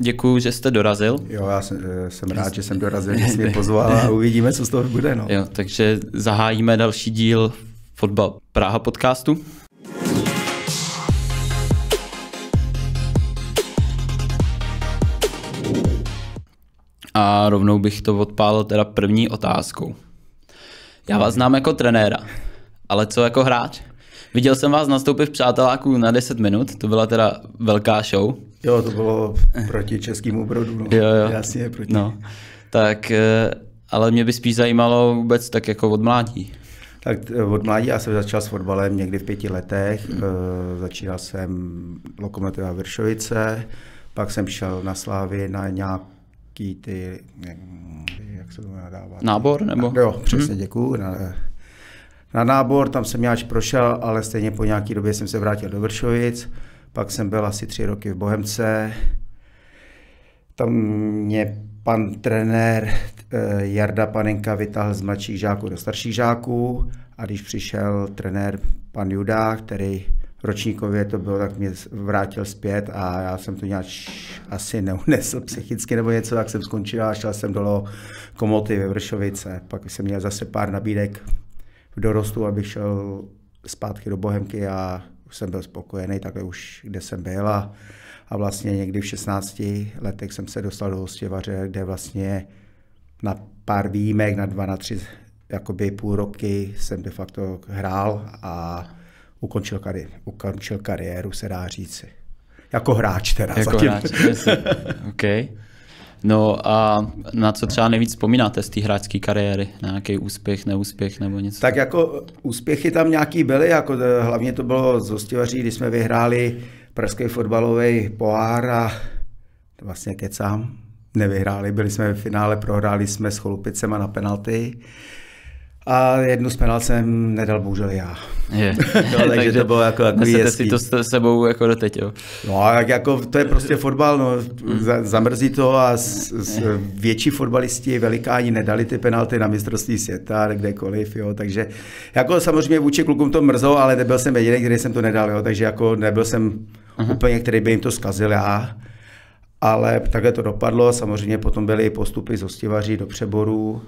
děkuju, že jste dorazil. Jo, já jsem rád, že jsem dorazil, že jsi mě pozval a uvidíme, co z toho bude. No. Jo, takže zahájíme další díl Fotbal Praha podcastu. A rovnou bych to odpálil teda první otázkou. Já vás znám jako trenéra, ale co jako hráč? Viděl jsem vás nastoupit v Přáteláku na 10 minut, to byla teda velká show. Jo, to bylo proti Českému Brodu, no. Jo. Jasně, proti. No, tak, ale mě by spíš zajímalo vůbec tak jako od mládí. Tak od mládí já jsem začal s fotbalem někdy v 5 letech, začínal jsem Lokomotiva Vršovice, pak jsem šel na Slávy na nějaký ty, jak se to nadává? Nábor nebo? Jo, přesně, děkuju. Na nábor, tam jsem nějak prošel, ale stejně po nějaký době jsem se vrátil do Vršovic, pak jsem byl asi 3 roky v Bohemce, tam mě pan trenér Jarda Panenka vytáhl z mladších žáků do starších žáků a když přišel trenér pan Judák, který ročníkově to bylo, tak mě vrátil zpět a já jsem to nějak asi neunesl psychicky nebo něco, tak jsem skončil a šel jsem do Lokomotivy ve Vršovice. Pak jsem měl zase pár nabídek v dorostu, abych šel zpátky do Bohemky a už jsem byl spokojený takhle už, kde jsem byl a vlastně někdy v 16 letech jsem se dostal do Hostivaře, kde vlastně na pár výjimek, na 2, na 3, jakoby půl roky jsem de facto hrál a ukončil kariéru, se dá říci. Jako hráč teda jako zatím. Hráč, okay. No a na co třeba nejvíc vzpomínáte z té hráčské kariéry? Na nějaký úspěch, neúspěch nebo něco? Tak jako úspěchy tam nějaký byly, jako hlavně to bylo z Hostivaří, kdy jsme vyhráli pražský fotbalový pohár a vlastně kecám, nevyhráli, byli jsme v finále, prohráli jsme s Cholupicema na penalty a jednu z penalt jsem nedal bohužel já. Takže to bylo jako nesete si to s sebou jako doteď, jo? No jako to je prostě fotbal, no, zamrzí to a větší fotbalisti, velikáni nedali ty penalty na mistrovství světa, kdekoliv, jo, takže jako samozřejmě vůči klukům to mrzlo, ale nebyl jsem jediný, který jsem to nedal, jo, takže jako nebyl jsem úplně, který by jim to zkazil já, ale takhle to dopadlo, samozřejmě potom byly postupy z Hostivaří do Přeboru,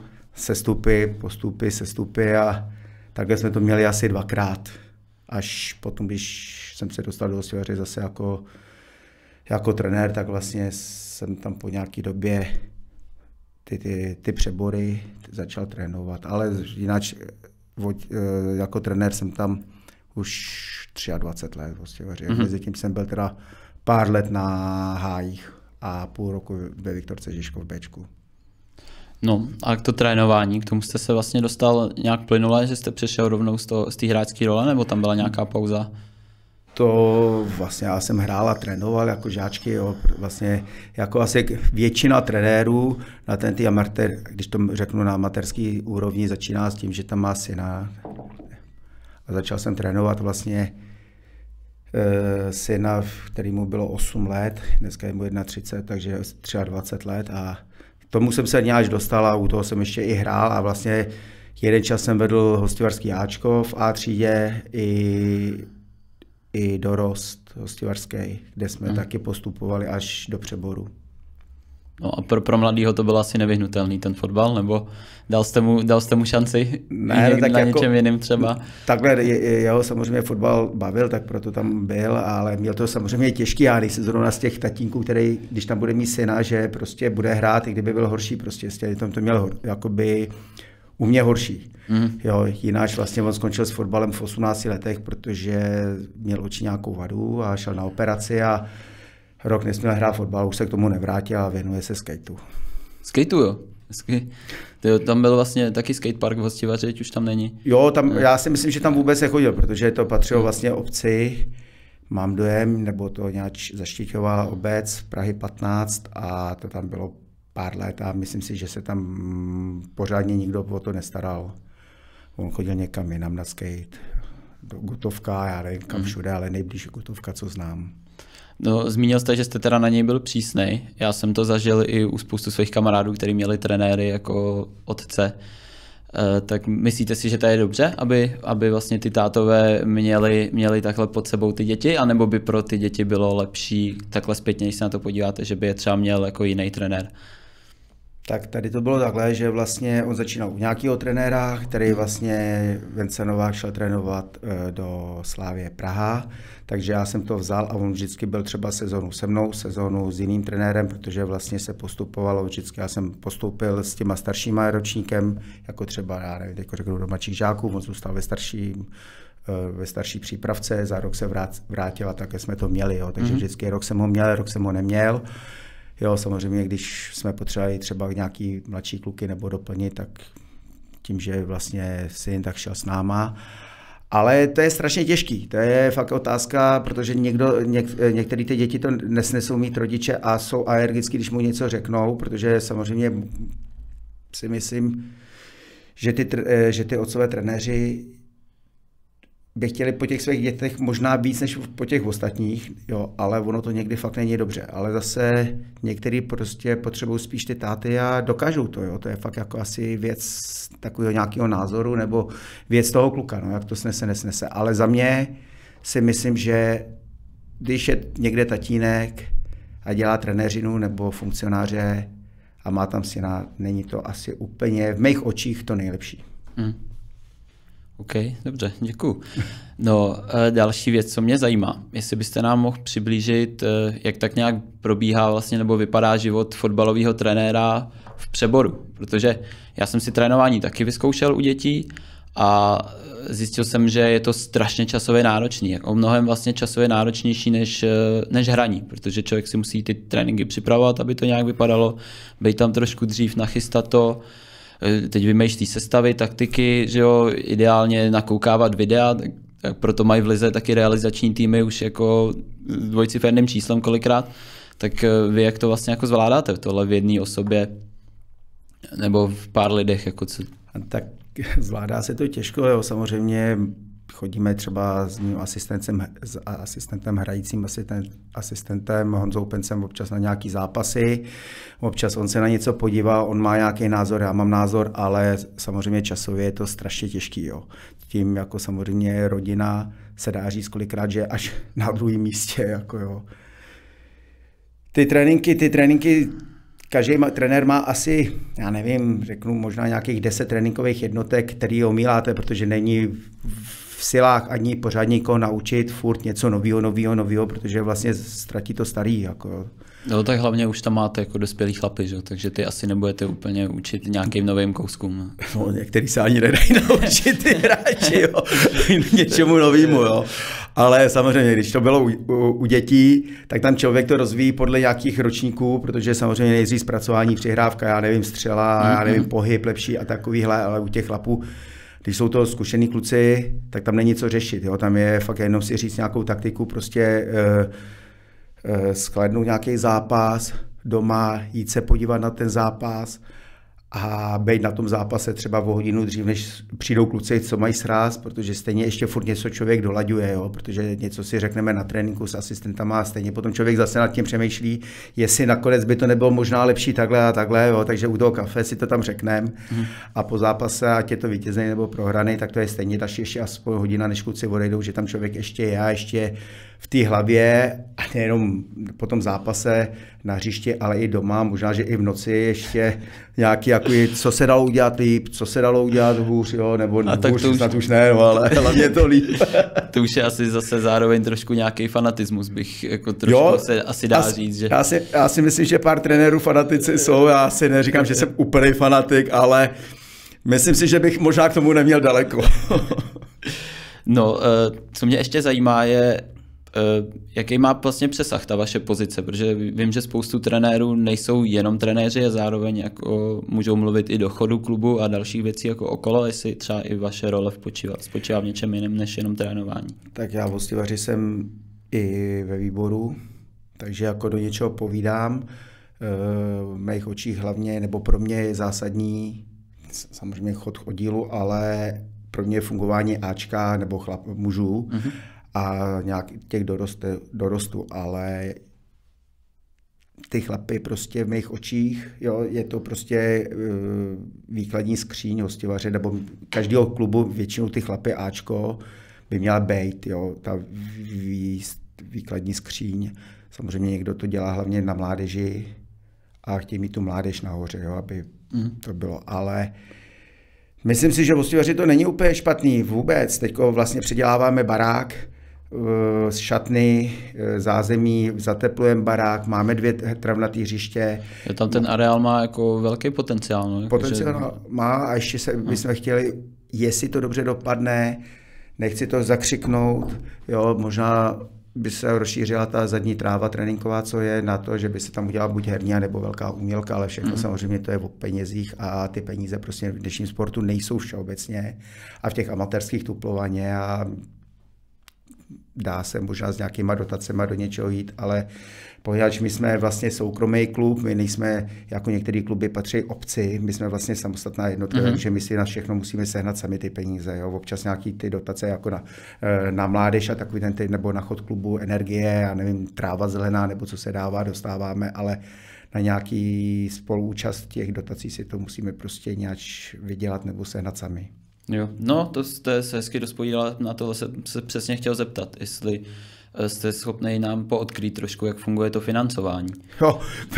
sestupy a takhle jsme to měli asi 2krát, až potom, když jsem se dostal do Hostivaře zase jako trenér, tak vlastně jsem tam po nějaké době ty Přebory začal trénovat, ale jinak jako trenér jsem tam už 23 let v Hostivaři. Mezitím jsem byl teda pár let na hájích a půl roku ve Viktorce Žižkov v Bčku. No a k to trénování, k tomu jste se vlastně dostal nějak plynule, že jste přešel rovnou z té hráčské role, nebo tam byla nějaká pauza? To vlastně já jsem hrál a trénoval jako žáčky, jo, vlastně jako asi většina trenérů na ten amatér, když to řeknu na amatérský úrovni, začíná s tím, že tam má syna. A začal jsem trénovat vlastně syna, kterýmu bylo 8 let, dneska je mu 31, takže 23 let a tomu jsem se nějak dostal a u toho jsem ještě i hrál a vlastně jeden čas jsem vedl Hostivarský Ačko v A třídě i dorost hostivarský, kde jsme taky postupovali až do Přeboru. No a pro mladýho to bylo asi nevyhnutelný ten fotbal, nebo dal jste mu šanci ne, tak na jako, něčem jiným třeba? Takhle jeho samozřejmě fotbal bavil, tak proto tam byl, ale měl to samozřejmě těžký, já nejsem zrovna z těch tatínků, který, když tam bude mít syna, že prostě bude hrát, i kdyby byl horší, prostě tam to měl jakoby u mě horší. Jo, jináč vlastně on skončil s fotbalem v 18 letech, protože měl oči nějakou vadu a šel na operaci a rok nesměl hrát fotbal, už se k tomu nevrátil a věnuje se skateu. Skateu, jo? Tam byl vlastně taky skatepark v Hostivaři, už tam není. Jo, já si myslím, že tam vůbec nechodil, protože to patřilo vlastně obci, mám dojem, nebo to nějak zaštiťovala obec Prahy 15 a to tam bylo pár let a myslím si, že se tam pořádně nikdo o to nestaral. On chodil někam jinam na skate, do Gutovka, já nevím kam všude, ale nejblíž Gutovka, co znám. No, zmínil jste, že jste teda na něj byl přísnej. Já jsem to zažil i u spoustu svých kamarádů, kteří měli trenéry jako otce. Tak myslíte si, že to je dobře, aby vlastně ty tátové měli takhle pod sebou ty děti, anebo by pro ty děti bylo lepší takhle zpětně, když se na to podíváte, že by je třeba měl jako jiný trenér? Tak tady to bylo takhle, že vlastně on začínal u nějakého trenéra, který vlastně Vence Novák šel trénovat do Slavie Praha, takže já jsem to vzal a on vždycky byl třeba sezonu se mnou, sezonu s jiným trenérem, protože vlastně se postupovalo vždycky, já jsem postoupil s těma staršíma ročníkem, jako třeba, já nevím, jako řeknu do mladších žáků, on zůstal ve starší přípravce, za rok se vrátil a také jsme to měli, jo. Takže vždycky rok jsem ho měl, rok jsem ho neměl. Jo, samozřejmě, když jsme potřebovali třeba nějaký mladší kluky nebo doplnit, tak tím, že vlastně syn tak šel s náma. Ale to je strašně těžký, to je fakt otázka, protože některé ty děti to nesnesou mít rodiče a jsou alergický, když mu něco řeknou, protože samozřejmě si myslím, že ty otcové trenéři by chtěli po těch svých dětech možná víc než po těch ostatních, jo, ale ono to někdy fakt není dobře. Ale zase některý prostě potřebují spíš ty táty a dokážou to, jo. To je fakt jako asi věc takového nějakého názoru nebo věc toho kluka, no, jak to snese, nesnese. Ale za mě si myslím, že když je někde tatínek a dělá trenéřinu nebo funkcionáře a má tam syna, není to asi úplně v mých očích to nejlepší. OK, dobře, děkuju. No, další věc, co mě zajímá, jestli byste nám mohl přiblížit, jak tak nějak probíhá vlastně nebo vypadá život fotbalového trenéra v přeboru, protože já jsem si trénování taky vyzkoušel u dětí a zjistil jsem, že je to strašně časově náročný, jako mnohem vlastně časově náročnější než hraní, protože člověk si musí ty tréninky připravovat, aby to nějak vypadalo, být tam trošku dřív, nachystat to. Teď vymýšlí sestavy, taktiky, že jo, ideálně nakoukávat videa, tak proto mají v lize taky realizační týmy už jako dvojciferným číslem kolikrát. Tak vy jak to vlastně jako zvládáte tohle v jedné osobě nebo v pár lidech? Jako co? Tak zvládá se to těžko, jo, samozřejmě chodíme třeba s mým asistentem hrajícím asistentem Honzou Pencem občas na nějaký zápasy, občas on se na něco podívá, on má nějaký názor, já mám názor, ale samozřejmě časově je to strašně těžký. Jo. Tím jako samozřejmě rodina se dá říct kolikrát, že až na druhém místě. Jako jo. Ty tréninky každý trenér má asi, já nevím, řeknu možná nějakých 10 tréninkových jednotek, který omíláte, protože není v silách ani pořádně někoho naučit furt něco nového, protože vlastně ztratí to starý. Jako. No tak hlavně už tam máte jako dospělý chlapy, že? Takže ty asi nebudete úplně učit nějakým novým kouskům. No, některý se ani nedají naučit ty hráči, jo. Něčemu novému, jo. Ale samozřejmě, když to bylo u dětí, tak tam člověk to rozvíjí podle nějakých ročníků, protože samozřejmě nejdřív zpracování, přihrávka, já nevím, střela, já nevím, pohyb lepší a takovýhle, ale u těch chlapů, když jsou to zkušený kluci, tak tam není co řešit, jo. Tam je fakt jenom si říct nějakou taktiku, prostě skladnout nějaký zápas, doma jít se podívat na ten zápas a být na tom zápase třeba o hodinu dřív, než přijdou kluci, co mají sráz, protože stejně ještě furt něco člověk dolaďuje, jo? Protože něco si řekneme na tréninku s asistentama a stejně potom člověk zase nad tím přemýšlí, jestli nakonec by to nebylo možná lepší takhle a takhle, jo? Takže u toho kafe si to tam řekneme a po zápase, ať je to vítězný nebo prohraný, tak to je stejně ještě aspoň hodina, než kluci odejdou, že tam člověk ještě v té hlavě a nejenom po tom zápase na hřiště, ale i doma, možná, že i v noci ještě nějaký, jako, co se dalo udělat líp, co se dalo udělat hůř, jo, nebo hůř, snad už ne, no, ale hlavně to líp. To už je asi zase zároveň trošku nějaký fanatismus, bych jako trošku jo, se asi dá říct, že... Já si myslím, že pár trenérů fanatici jsou, já si neříkám, že jsem úplný fanatik, ale myslím si, že bych možná k tomu neměl daleko. No, co mě ještě zajímá je, jaký má vlastně přesah ta vaše pozice, protože vím, že spoustu trenérů nejsou jenom trenéři a zároveň jako můžou mluvit i do chodu klubu a dalších věcí jako okolo, jestli třeba i vaše role spočívá v něčem jiném než jenom trénování. Tak já hostivaři jsem i ve výboru, takže jako do něčeho povídám. V mých očích hlavně, nebo pro mě je zásadní samozřejmě chod oddílu, ale pro mě je fungování Ačka nebo mužů. A nějak těch dorostu, ale ty chlapy prostě v mých očích, jo, je to prostě výkladní skříň hostivaře, nebo každého klubu většinou ty chlapy Ačko by měla být, jo, ta výkladní skříň. Samozřejmě někdo to dělá hlavně na mládeži a chtějí mít tu mládež nahoře, jo, aby to bylo, ale myslím si, že hostivaři to není úplně špatný vůbec. Teďko vlastně předěláváme barák, z šatny, zázemí, zateplujeme barák, máme 2 travnatý hřiště. Tam ten areál má jako velký potenciál. No? Potenciál má a ještě bychom chtěli, jestli to dobře dopadne, nechci to zakřiknout, jo, možná by se rozšířila ta zadní tráva tréninková, co je na to, že by se tam udělala buď herní, nebo velká umělka, ale všechno samozřejmě to je o penězích a ty peníze prostě v dnešním sportu nejsou všeobecně a v těch amatérských tuplovaně a dá se možná s nějakýma dotacema do něčeho jít, ale poněvadž my jsme vlastně soukromý klub, my nejsme, jako některé kluby patří obci, my jsme vlastně samostatná jednotka, takže my si na všechno musíme sehnat sami ty peníze. Jo? Občas nějaký ty dotace jako na mládež a takový ten nebo na chod klubu energie a nevím, tráva zelená nebo co se dává, dostáváme, ale na nějaký spoluúčast těch dotací si to musíme prostě nějak vydělat nebo sehnat sami. Jo, no to jste se hezky dospovídala, na tohle se přesně chtěl zeptat, jestli jste schopný nám poodkrýt trošku, jak funguje to financování. Jo,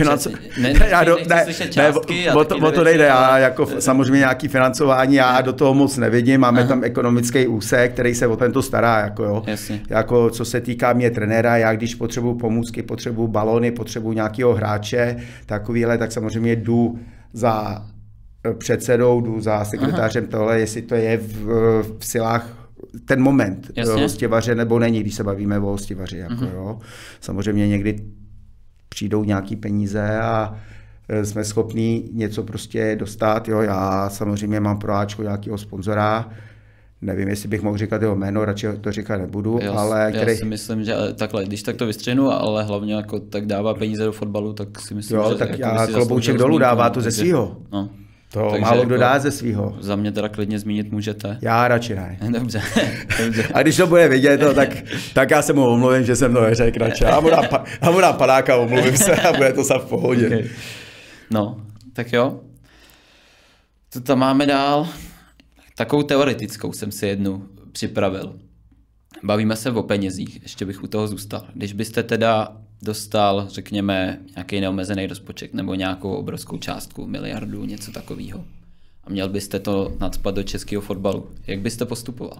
o to nejde, já jako samozřejmě nějaký financování, já do toho moc nevidím, máme tam ekonomický úsek, který se o tento stará, jako jo. Jako co se týká mě trenéra, já když potřebuju pomůcky, potřebuju balony, potřebuju nějakého hráče, takovýhle, tak samozřejmě jdu za předsedou, jdu za sekretářem tohle, jestli to je v silách ten moment hostivaře nebo není, když se bavíme o hostivaři. Jako, jo. Samozřejmě někdy přijdou nějaký peníze a jsme schopní něco prostě dostat. Jo. Já samozřejmě mám pro Ačko nějakého sponzora, nevím, jestli bych mohl říkat jeho jméno, radši to říkat nebudu, ale... Já si myslím, že takhle, když tak to vystřihnu, ale hlavně jako tak dává peníze do fotbalu, tak si myslím, jo, že... tak já klobouček dolů dává to ze svýho. No. To takže málo kdo dá ze svýho. Za mě teda klidně zmínit můžete. Já radši ne. Dobře. A když to bude vidět, tak já se mu omluvím, že jsem to neřekl radši. Já mu dám padáka, omluvím se a bude to v pohodě. Okay. No, tak jo. To tam máme dál. Takovou teoretickou jsem si jednu připravil. Bavíme se o penězích, ještě bych u toho zůstal. Když byste teda dostal, řekněme, nějaký neomezený rozpočet nebo nějakou obrovskou částku, miliardu, něco takového. A měl byste to nacpat do českého fotbalu. Jak byste postupoval?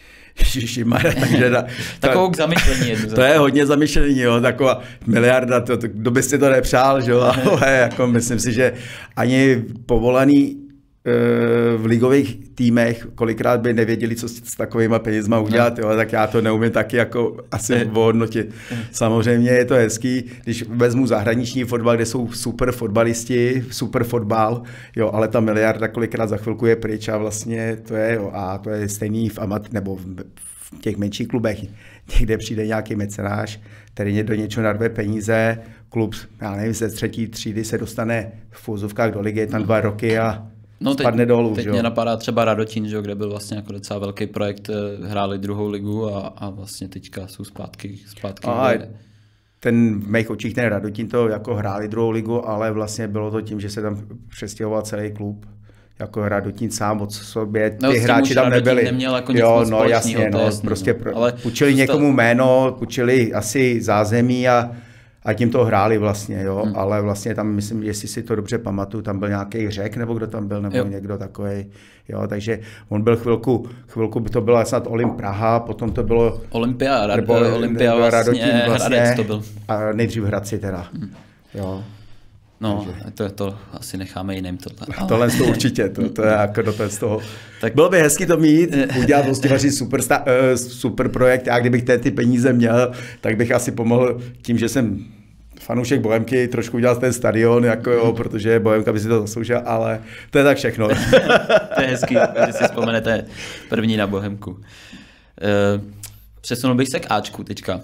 Takovou k zamyšlení jednu. To je hodně zamyšlení, jo, taková miliarda, kdo by si to nepřál, že jo, ale jako myslím si, že ani povolaný v ligových týmech kolikrát by nevěděli, co s takovýma penězma udělat, jo, tak já to neumím taky jako asi ohodnotit. Samozřejmě je to hezký, když vezmu zahraniční fotbal, kde jsou super fotbalisti, super fotbal, jo, ale ta miliarda kolikrát za chvilku je pryč a vlastně to je, jo, a to je stejný nebo v těch menších klubech. Někde přijde nějaký mecenáš, který do něčeho narve peníze, klub, já nevím, ze 3. třídy se dostane v úzovkách do ligy, je tam 2 roky a spadne dolů. Teď mě napadá třeba Radotín, že, kde byl vlastně jako docela velký projekt, hráli 2. ligu a vlastně teďka jsou zpátky. Ten v mých očích ten Radotín to jako hráli 2. ligu, ale vlastně bylo to tím, že se tam přestěhoval celý klub. Jako Radotín sám od sobě, ty hráči tam nebyli. Neměl jako nic jasně, prostě půjčili někomu jméno, půjčili asi zázemí a tím to hráli vlastně, jo, ale vlastně tam, myslím, jestli si to dobře pamatuju, tam byl nějaký Řek, nebo kdo tam byl, nebo někdo takovej, jo, takže on byl chvilku to bylo snad Olymp Praha, potom to bylo Olympia vlastně, Radotín vlastně, Hradec to byl. A nejdřív Hradci teda, jo. No, to asi necháme jiným tohle. Ale... Tohle to určitě, to je jako z toho. Tak... Bylo by hezky to mít, udělat hostivaři super projekt. Já kdybych ty peníze měl, tak bych asi pomohl tím, že jsem fanoušek Bohemky, trošku udělat ten stadion, jako jo, protože Bohemka by si to zasloužila, ale to je tak všechno. To je hezký, když si vzpomenete první na Bohemku. Přesunul bych se k Ačku teďka.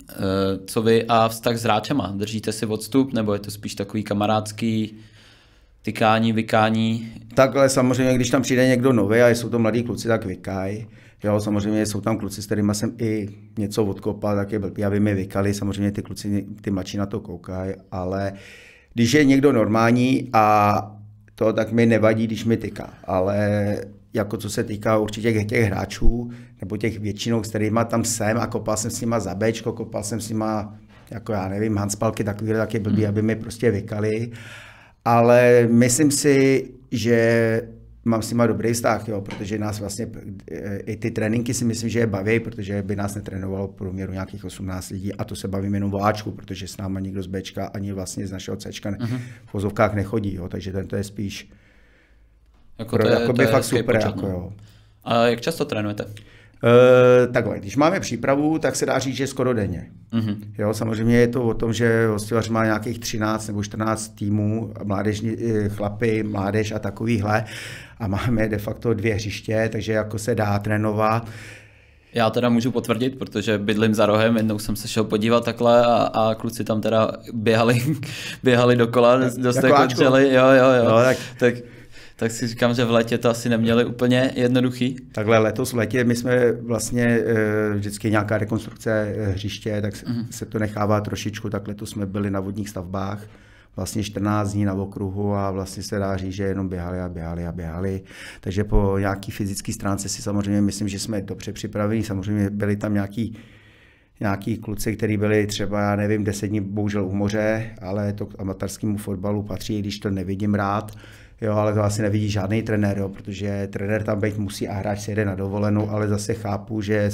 Co vy a vztah s hráčema? Držíte si odstup, nebo je to spíš takový kamarádský? Tykání, vykání. Takhle samozřejmě, když tam přijde někdo nový a jsou to mladí kluci, tak vykají. Jo, samozřejmě jsou tam kluci, s kterými jsem i něco odkopal, tak je blbý, aby mi vykali. Samozřejmě ty kluci, ty mladší na to koukají, ale když je někdo normální a to, tak mi nevadí, když mi tyká. Ale jako co se týká určitě těch hráčů, nebo těch většinou, s kterýma tam jsem a kopal jsem s nima za Bčko, kopal jsem s nima, jako já nevím, handspalky takovýhle, tak je blbý, aby mi prostě vykali. Ale myslím si, že mám s nima dobrý vztah, jo, protože nás vlastně i ty tréninky si myslím, že je baví, protože by nás netrénovalo v průměru nějakých 18 lidí a to se bavím jenom o Ačku, protože s náma nikdo z Bčka ani vlastně z našeho Cčka v vozovkách nechodí, jo, takže to je spíš jako to je fakt super. počet, jako, jo. A jak často trénujete? Takhle, když máme přípravu, tak se dá říct, že skoro denně. Jo, samozřejmě je to o tom, že Hostivař má nějakých 13 nebo 14 týmů, mládežní chlapy, mládež a takovýhle a máme de facto 2 hřiště, takže jako se dá trénovat. Já teda můžu potvrdit, protože bydlím za rohem, jednou jsem se šel podívat takhle a kluci tam teda běhali dokola, dost jako dřeli, jo. No, tak si říkám, že v létě to asi neměli úplně jednoduchý. Takhle letos v létě my jsme vlastně vždycky nějaká rekonstrukce hřiště, tak se to nechává trošičku, tak letos jsme byli na vodních stavbách, vlastně 14 dní na okruhu a vlastně se dá říct, že jenom běhali. Takže po nějaký fyzické stránce si samozřejmě myslím, že jsme dobře připraveni, samozřejmě byli tam nějaký kluci, kteří byli třeba, já nevím, 10 dní bohužel u moře, ale to k amatérskému fotbalu patří, když to nevidím rád. Jo, ale to asi nevidí žádný trenér, jo, protože trenér tam být musí a hráč se jede na dovolenou, ale zase chápu, že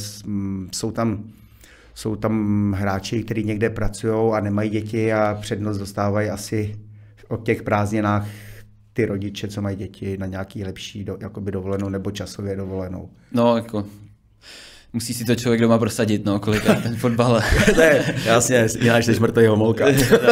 jsou tam hráči, kteří někde pracují a nemají děti a přednost dostávají asi od těch prázdninách ty rodiče, co mají děti na nějaký lepší jakoby dovolenou nebo časově dovolenou. No, jako musí si to člověk doma prosadit, no, kolikrát ten fotbal. Jasně, jináč než mrtvý homolka.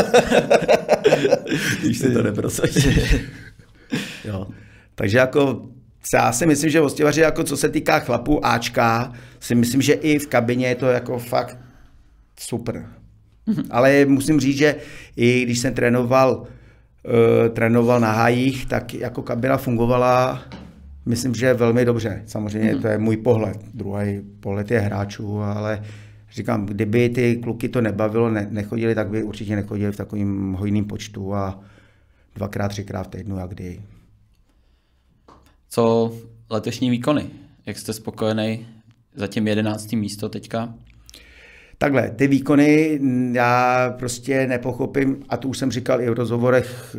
Když si to neprosadí. Jo. Takže jako já si myslím, že Hostivaři, jako co se týká chlapů Ačka, si myslím, že i v kabině je to jako fakt super. Ale musím říct, že i když jsem trénoval na hájích, tak jako kabina fungovala, myslím, že velmi dobře. Samozřejmě to je můj pohled. Druhý pohled je hráčů, ale říkám, kdyby ty kluky to nebavilo, nechodili, tak by určitě nechodili v takovým hojným počtu a 2x, 3x v týdnu a kdy. Co letošní výkony? Jak jste spokojený? Zatím 11. místo teďka. Takhle, ty výkony já prostě nepochopím, a to už jsem říkal i v rozhovorech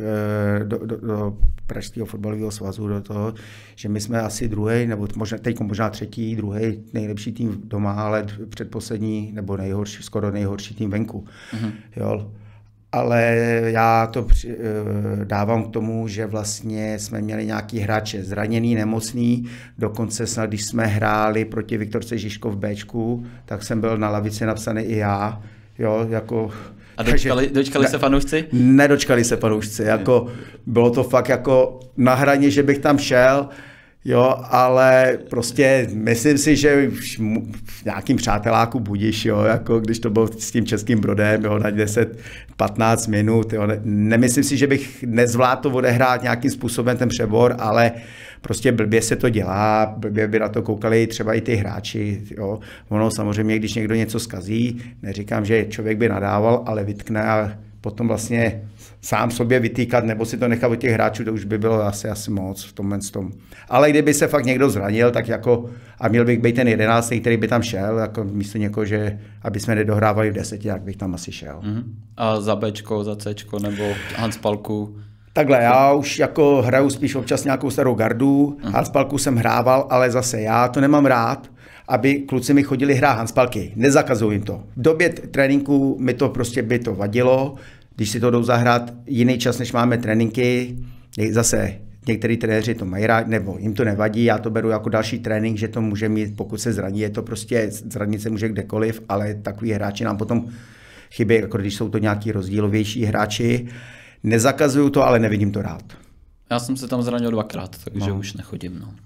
do Pražského fotbalového svazu, do toho, že my jsme asi druhý, nebo možná třetí, druhý nejlepší tým doma, ale předposlední, nebo skoro nejhorší tým venku. Jo. Ale já to dávám k tomu, že vlastně jsme měli nějaký hráče zraněný, nemocný, dokonce snad, když jsme hráli proti Viktorce Žižkov v Bčku, tak jsem byl na lavici napsaný i já. Jo, jako, a dočkali se fanoušci? Nedočkali se fanoušci, jako, bylo to fakt jako na hraně, že bych tam šel, jo, ale prostě myslím si, že v nějakým přáteláku budíš, jo, jako když to bylo s tím Českým Brodem, jo, na 10-15 minut, jo, nemyslím si, že bych nezvládl to odehrát nějakým způsobem ten přebor, ale prostě blbě se to dělá, blbě by na to koukali třeba i ty hráči, jo. Ono samozřejmě, když někdo něco zkazí, neříkám, že člověk by nadával, ale vytkne a potom vlastně sám sobě vytýkat nebo si to nechat od těch hráčů, to už by bylo asi moc v tomhle tom. Ale kdyby se fakt někdo zranil, tak jako a měl bych být ten 11., který by tam šel, jako místo někoho, že aby jsme nedohrávali v 10, tak bych tam asi šel. A za Bčko, za Cčko nebo handspalku? Takhle, já už jako hraju spíš občas nějakou starou gardu, handspalku jsem hrával, ale zase já to nemám rád, aby kluci mi chodili hrát handspalky. Nezakazuju jim to. V době tréninku mi to prostě by to vadilo, když si to jdou zahrát jiný čas, než máme tréninky, zase některý trenéři to mají rád, nebo jim to nevadí, já to beru jako další trénink, že to může mít, pokud se zraní, je to prostě, zranit se může kdekoliv, ale takový hráči nám potom chybí, jako když jsou to nějaký rozdílovější hráči. Nezakazuju to, ale nevidím to rád. Já jsem se tam zranil 2x, takže už nechodím. No.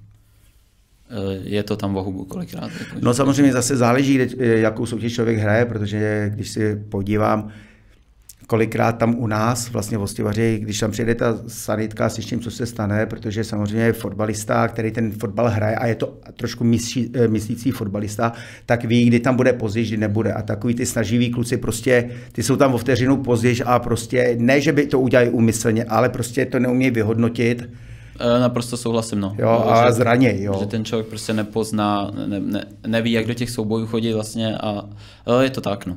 Je to tam o hubu kolikrát? Jako, no samozřejmě zase záleží, jakou soutěž člověk hraje, protože když si podívám, kolikrát tam u nás, vlastně v Hostivaři, když tam přijde ta sanitka s tím, co se stane, protože samozřejmě je fotbalista, který ten fotbal hraje a je to trošku myslící fotbalista, tak ví, kdy tam bude později, kdy nebude. A takový ty snaživí kluci prostě, ty jsou tam o vteřinu později a prostě ne, že by to udělali úmyslně, ale prostě to neumí vyhodnotit. Naprosto souhlasím, no. Jo, a zraněj, jo. Že ten člověk prostě nepozná, neví, jak do těch soubojů chodí vlastně a je to tak, no.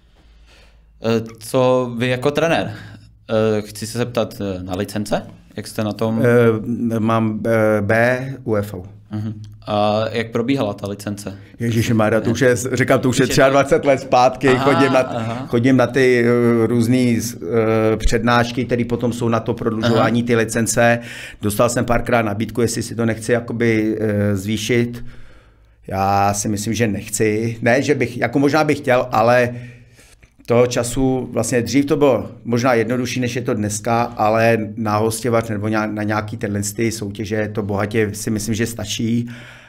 Co vy jako trenér? Chci se zeptat na licence? Jak jste na tom? Mám B UFO. A jak probíhala ta licence? Ježišmarja, to už je, říkám, to už je 23 let zpátky, chodím na ty různé přednášky, které potom jsou na to prodlužování ty licence. Dostal jsem párkrát nabídku, jestli si to nechci jakoby zvýšit. Já si myslím, že nechci. Ne, že bych, jako možná bych chtěl, ale toho času, vlastně dřív to bylo možná jednodušší, než je to dneska, ale na Hostivař nebo na nějaký tyhle soutěže to bohatě si myslím, že stačí.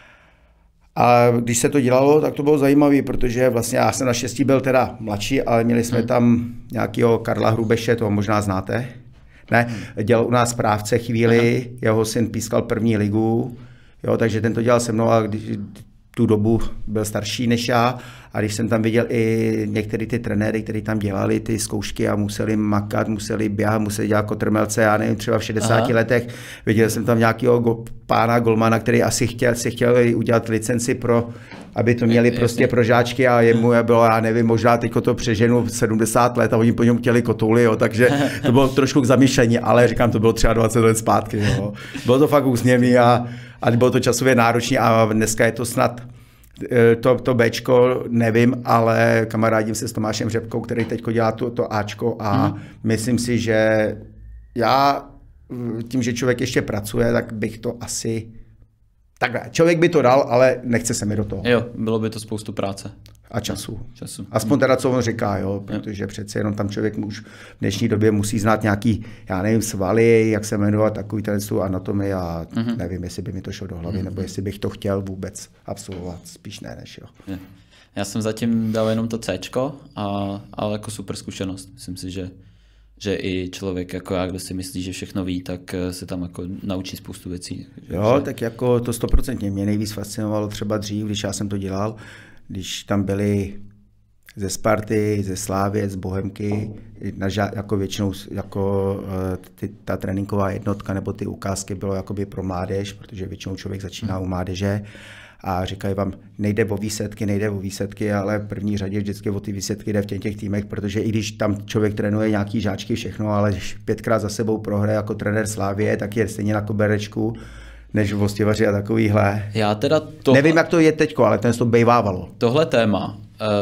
A když se to dělalo, tak to bylo zajímavé, protože vlastně já jsem naštěstí byl teda mladší, ale měli jsme tam nějakého Karla Hrubeše, toho možná znáte. Ne, dělal u nás správce chvíli, jeho syn pískal první ligu, jo, takže ten to dělal se mnou a když tu dobu byl starší než já a když jsem tam viděl i některé ty trenéry, kteří tam dělali ty zkoušky a museli makat, museli běhat, museli dělat kotrmelce, já nevím, třeba v 60 letech, viděl jsem tam nějakého pána golmana, který asi chtěl udělat licenci pro, aby to měli prostě pro žáčky a jemu bylo, já nevím, možná teďko to přeženu 70 let a oni po něm chtěli kotouly, jo, takže to bylo trošku k zamýšlení, ale říkám, to bylo třeba 20 let zpátky, jo. Bylo to fakt úsměvný a bylo to časově náročné a dneska je to snad to Bčko, nevím, ale kamarádím se s Tomášem Řepkou, který teď dělá to Ačko a myslím si, že já tím, že člověk ještě pracuje, tak bych to asi takhle. Člověk by to dal, ale nechce se mi do toho. Jo, bylo by to spoustu práce. A času. Aspoň teda, co on říká, jo, protože přece jenom tam člověk už v dnešní době musí znát nějaký, já nevím, svaly, jak se jmenovat, takový ten anatomii a nevím, jestli by mi to šlo do hlavy, nebo jestli bych to chtěl vůbec absolvovat, spíš ne, než jo. Já jsem zatím dal jenom to Cčko, ale jako super zkušenost. Myslím si, že i člověk jako já, kdo si myslí, že všechno ví, tak se tam jako naučí spoustu věcí. Jo, tak jako to 100%. Mě nejvíc fascinovalo třeba dřív, když já jsem to dělal, když tam byli ze Sparty, ze Slávě, z Bohemky, jako většinou jako ta tréninková jednotka nebo ty ukázky bylo jakoby pro mládež, protože většinou člověk začíná u mládeže a říkají vám, nejde o výsledky, ale v první řadě vždycky o ty výsledky jde v těch týmech, protože i když tam člověk trénuje nějaký žáčky, všechno, ale když 5krát za sebou prohraje jako trenér Slávie, tak je stejně na koberečku, než v Hostivaři a takovýhle. Já teda nevím, jak to je teďko, ale ten to bejvávalo. Tohle téma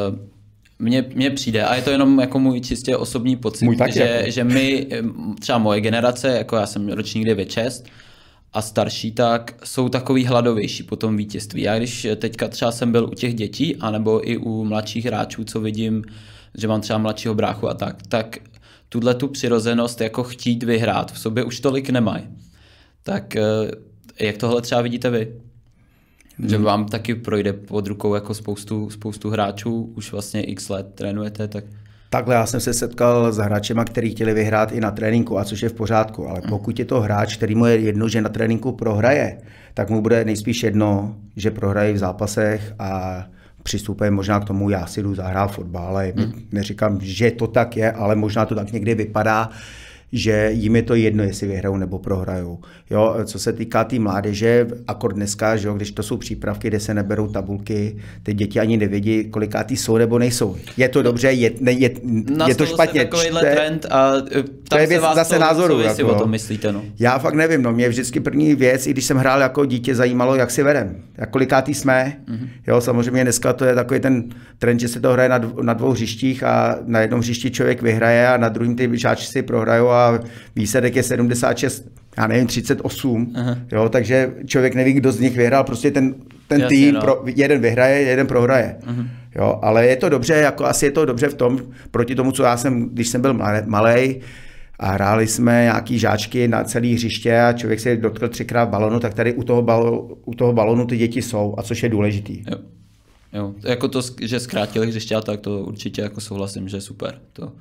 mně přijde, a je to jenom jako můj čistě osobní pocit, že my, třeba moje generace, jako já jsem ročník 9-6 a starší, tak jsou takový hladovější po tom vítězství. Já když teďka třeba jsem byl u těch dětí, anebo i u mladších hráčů, co vidím, že mám třeba mladšího bráchu a tak tu přirozenost jako chtít vyhrát v sobě už tolik nemají. Tak jak tohle třeba vidíte vy? Že vám taky projde pod rukou jako spoustu hráčů, už vlastně x let trénujete, tak... Takhle já jsem se setkal s hráčema, kteří chtěli vyhrát i na tréninku, a což je v pořádku, ale pokud je to hráč, který mu je jedno, že na tréninku prohraje, tak mu bude nejspíš jedno, že prohraje v zápasech a přistupuje možná k tomu, já si jdu zahrát fotbal, ale neříkám, že to tak je, ale možná to tak někdy vypadá, že jim je to jedno, jestli vyhrajou nebo prohrajou. Jo, co se týká té mládeže, akord dneska, že jo, když to jsou přípravky, kde se neberou tabulky, ty děti ani nevědí, kolikátý jsou nebo nejsou. Je to dobře, je to špatně. Takovýhle trend a to je věc zase názoru. Co vy si o tom myslíte? No? Já fakt nevím, no, mě vždycky první věc, i když jsem hrál jako dítě, zajímalo, jak si vedem, jak kolikátý jsme. Jo, samozřejmě dneska to je takový ten trend, že se to hraje na dvou hřištích a na jednom hřišti člověk vyhraje a na druhém ty žáči si prohrajou a výsledek je 76, já nevím, 38, jo, takže člověk neví, kdo z nich vyhrál, prostě ten jasně, tým, no. Jeden vyhraje, jeden prohraje. Jo, ale je to dobře, jako asi je to dobře v tom, proti tomu, co já jsem, když jsem byl malej a hráli jsme nějaký žáčky na celý hřiště a člověk se dotkl 3krát balonu, tak tady u toho balonu ty děti jsou, a což je důležitý. Jo, jako to, že zkrátili hřiště, tak to určitě jako souhlasím, že super.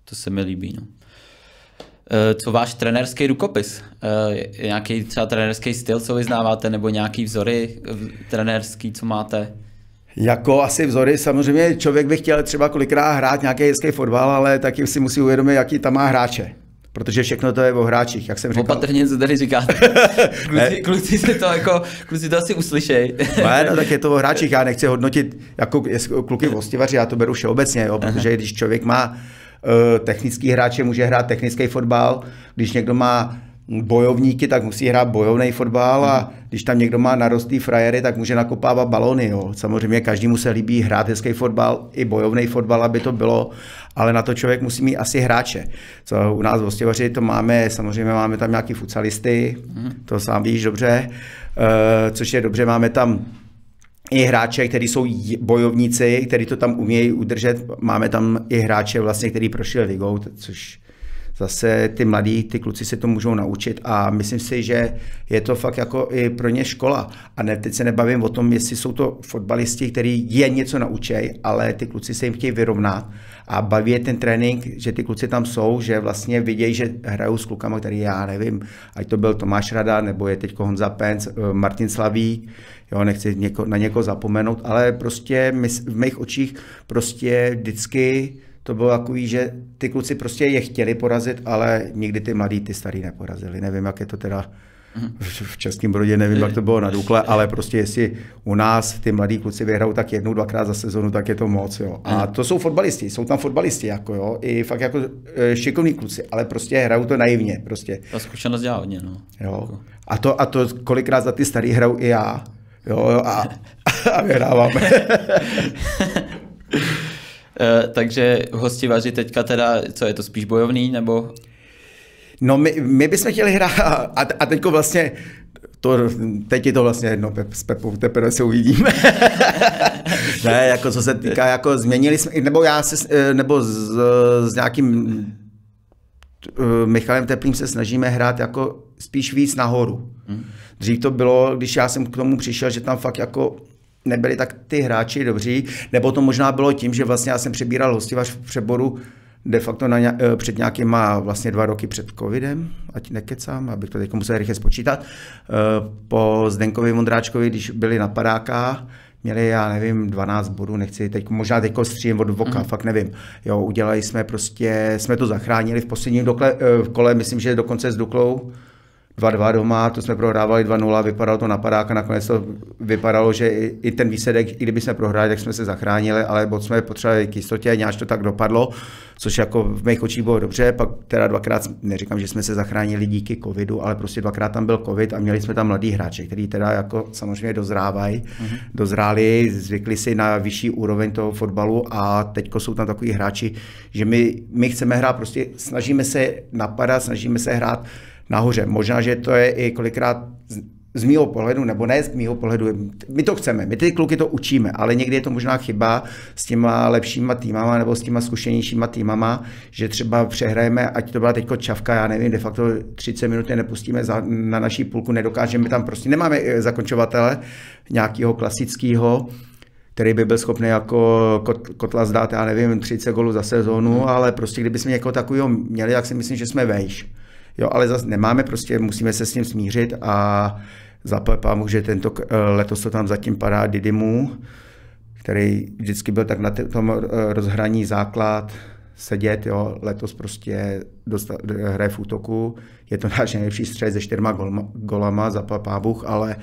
To se mi líbí, no. Co váš trenérský rukopis? Nějaký třeba trenérský styl, co vyznáváte, nebo nějaký vzory trenérský, co máte? Jako asi vzory, samozřejmě člověk by chtěl třeba kolikrát hrát nějaký hezký fotbal, ale taky si musí uvědomit, jaký tam má hráče. Protože všechno to je o hráčích, jak jsem říkal. Opatrně, co tady říkáte. Kluci to asi uslyšej. No, tak je to o hráčích, já nechci hodnotit jako kluky hostivaři, já to beru všeobecně, jo, protože když člověk má technický hráče, může hrát technický fotbal, když někdo má bojovníky, tak musí hrát bojovný fotbal a když tam někdo má narostlý frajery, tak může nakopávat balony. Jo. Samozřejmě každému se líbí hrát hezký fotbal, i bojovný fotbal, aby to bylo, ale na to člověk musí mít asi hráče. Co u nás v Hostivaři to máme, samozřejmě máme tam nějaký futsalisty, to sám víš dobře, což je dobře, máme tam i hráče, kteří jsou bojovníci, kteří to tam umějí udržet, máme tam i hráče vlastně, kteří prošli ligou, což zase ty kluci se to můžou naučit a myslím si, že je to fakt jako i pro ně škola. A ne, teď se nebavím o tom, jestli jsou to fotbalisti, kteří je něco naučí, ale ty kluci se jim chtějí vyrovnat a baví je ten trénink, že ty kluci tam jsou, že vlastně vidějí, že hrajou s klukama, který já nevím, ať to byl Tomáš Rada, nebo je teď Honza Penc, Martin Slavík, jo, nechci na někoho zapomenout, ale prostě v mých očích prostě vždycky to bylo takový, že ty kluci prostě je chtěli porazit, ale nikdy ty mladí, ty starý neporazili. Nevím, jak je to teda v Českém Brodě, nevím, jak to bylo na Dukle, ale prostě jestli u nás ty mladí kluci vyhrajou tak 1-2krát za sezonu, tak je to moc. Jo. A to jsou fotbalisti, jsou tam fotbalisti, jako, jo, i fakt jako šikovní kluci, ale prostě hrajou to naivně. Prostě. Ta zkušenost dělá hodně, no. Jo. A to kolikrát za ty starý hrajou i já. Jo, a vyhráváme. Takže Hostivaři teďka teda, co je to spíš bojovný, nebo? No my bychom chtěli hrát a teďko vlastně, teď je to vlastně jedno, s Pepou teprve se uvidíme. Ne, jako co se týká, jako změnili jsme, nebo s nějakým Michalem Teplým se snažíme hrát jako spíš víc nahoru. Dřív to bylo, když já jsem k tomu přišel, že tam fakt jako nebyli tak ty hráči dobří, nebo to možná bylo tím, že vlastně já jsem přebíral Hostivař v Přeboru de facto před nějakýma vlastně 2 roky před covidem, ať nekecám, abych to teď musel rychle spočítat, po Zdenkovi Vondráčkovi, když byli na padákách, měli, já nevím, 12 bodů, nechci teď, možná teďko střílím od voka, fakt nevím. Jo, udělali jsme prostě, jsme to zachránili v posledním kole, myslím, že dokonce s Duklou, 2-2 doma, to jsme prohrávali 2-0, vypadalo to na padák a nakonec to vypadalo, že i ten výsledek, i kdyby jsme prohráli, tak jsme se zachránili, ale bod jsme potřebovali k jistotě, nějak to tak dopadlo, což jako v mých očích bylo dobře, pak teda 2krát, neříkám, že jsme se zachránili díky covidu, ale prostě 2krát tam byl covid a měli jsme tam mladý hráče, kteří teda jako samozřejmě dozráli, zvykli si na vyšší úroveň toho fotbalu a teďko jsou tam takový hráči, že my chceme hrát, prostě snažíme se napadat, snažíme se hrát nahoře. Možná, že to je i kolikrát z mýho pohledu, nebo ne z mýho pohledu, my to chceme, my ty kluky to učíme, ale někdy je to možná chyba s těma lepšíma týmama nebo s těma zkušenějšíma týmama, že třeba přehrajeme, ať to byla teďko čavka, já nevím, de facto 30 minut nepustíme na naší půlku, nedokážeme tam prostě, nemáme zakončovatele nějakého klasického, který by byl schopný jako Kotla zdát, já nevím, 30 gólů za sezónu, ale prostě kdybychom někoho takového měli, tak si myslím, že jsme vejš. Jo, ale zase nemáme, prostě musíme se s tím smířit a zaplepám, že letos to tam zatím padá Didymu, který vždycky byl tak na tom rozhraní základ sedět, jo, letos prostě hraje v útoku, je to náš nejlepší střed se 4 golama, zaplepá Bůh, ale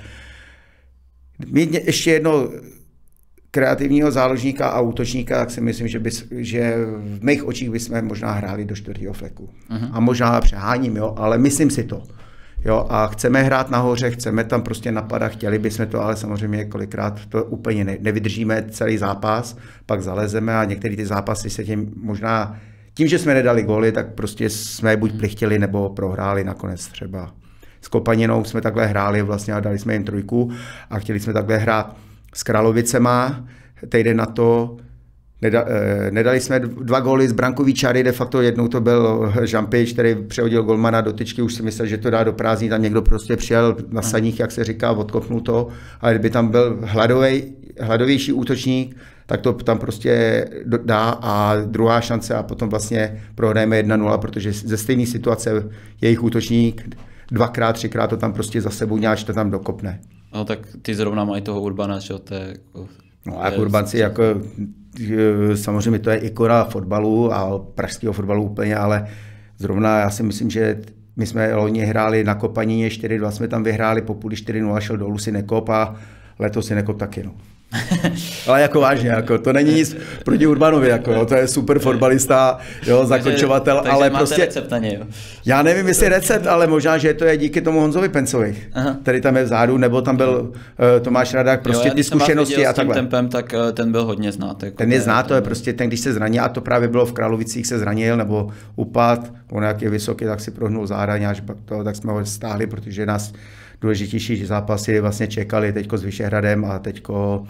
mít ještě jedno kreativního záložníka a útočníka, tak si myslím, že v mých očích bychom možná hráli do 4. fleku. A možná přeháním, jo, ale myslím si to. Jo, a chceme hrát nahoře, chceme tam prostě napadat, chtěli bychom to, ale samozřejmě kolikrát to úplně nevydržíme celý zápas, pak zalezeme a některé ty zápasy se tím, že jsme nedali góly, tak prostě jsme buď plichtili nebo prohráli nakonec třeba. S Kopaninou jsme takhle hráli vlastně a dali jsme jim 3 a chtěli jsme takhle hrát s Královicema, týden na to Nedali jsme 2 góly z brankový čáry, de facto jednou to byl Žampič, který přehodil golmana do tyčky, už si myslel, že to dá do prázdní, tam někdo prostě přijel na saních, jak se říká, odkopnul to, ale kdyby tam byl hladovější útočník, tak to tam prostě dá a druhá šance a potom vlastně prohrajeme 1-0, protože ze stejné situace jejich útočník 2x, 3x to tam prostě za sebou nějak to tam dokopne. No tak ty zrovna mají toho Urbana, že to je jako... No a Urbanci jako samozřejmě to je ikona fotbalu a pražského fotbalu úplně, ale zrovna já si myslím, že my jsme loni hráli na Kopanině 4-2, jsme tam vyhráli, po půli 4-0 šel dolů Synekop a letos Synekop taky. No. Ale jako vážně, jako, to není nic proti Urbanovi, jako, jo, to je super fotbalista, jo, zakončovatel, takže ale máte prostě... recept na něj, jo. Já nevím, jestli recept, ale možná, že to je díky tomu Honzovi Pencovi, který tam je vzadu, nebo tam byl Tomáš Radák, prostě ty zkušenosti a takhle. Tempem, tak ten byl hodně znát. Jako ten je znát, to je prostě ten, když se zranil, a to právě bylo v Královicích, se zranil, nebo upad, on jak je vysoký, tak si prohnul záda, až tak jsme ho stáhli, protože nás důležitější zápasy vlastně čekali teďko s Vyšehradem a teďko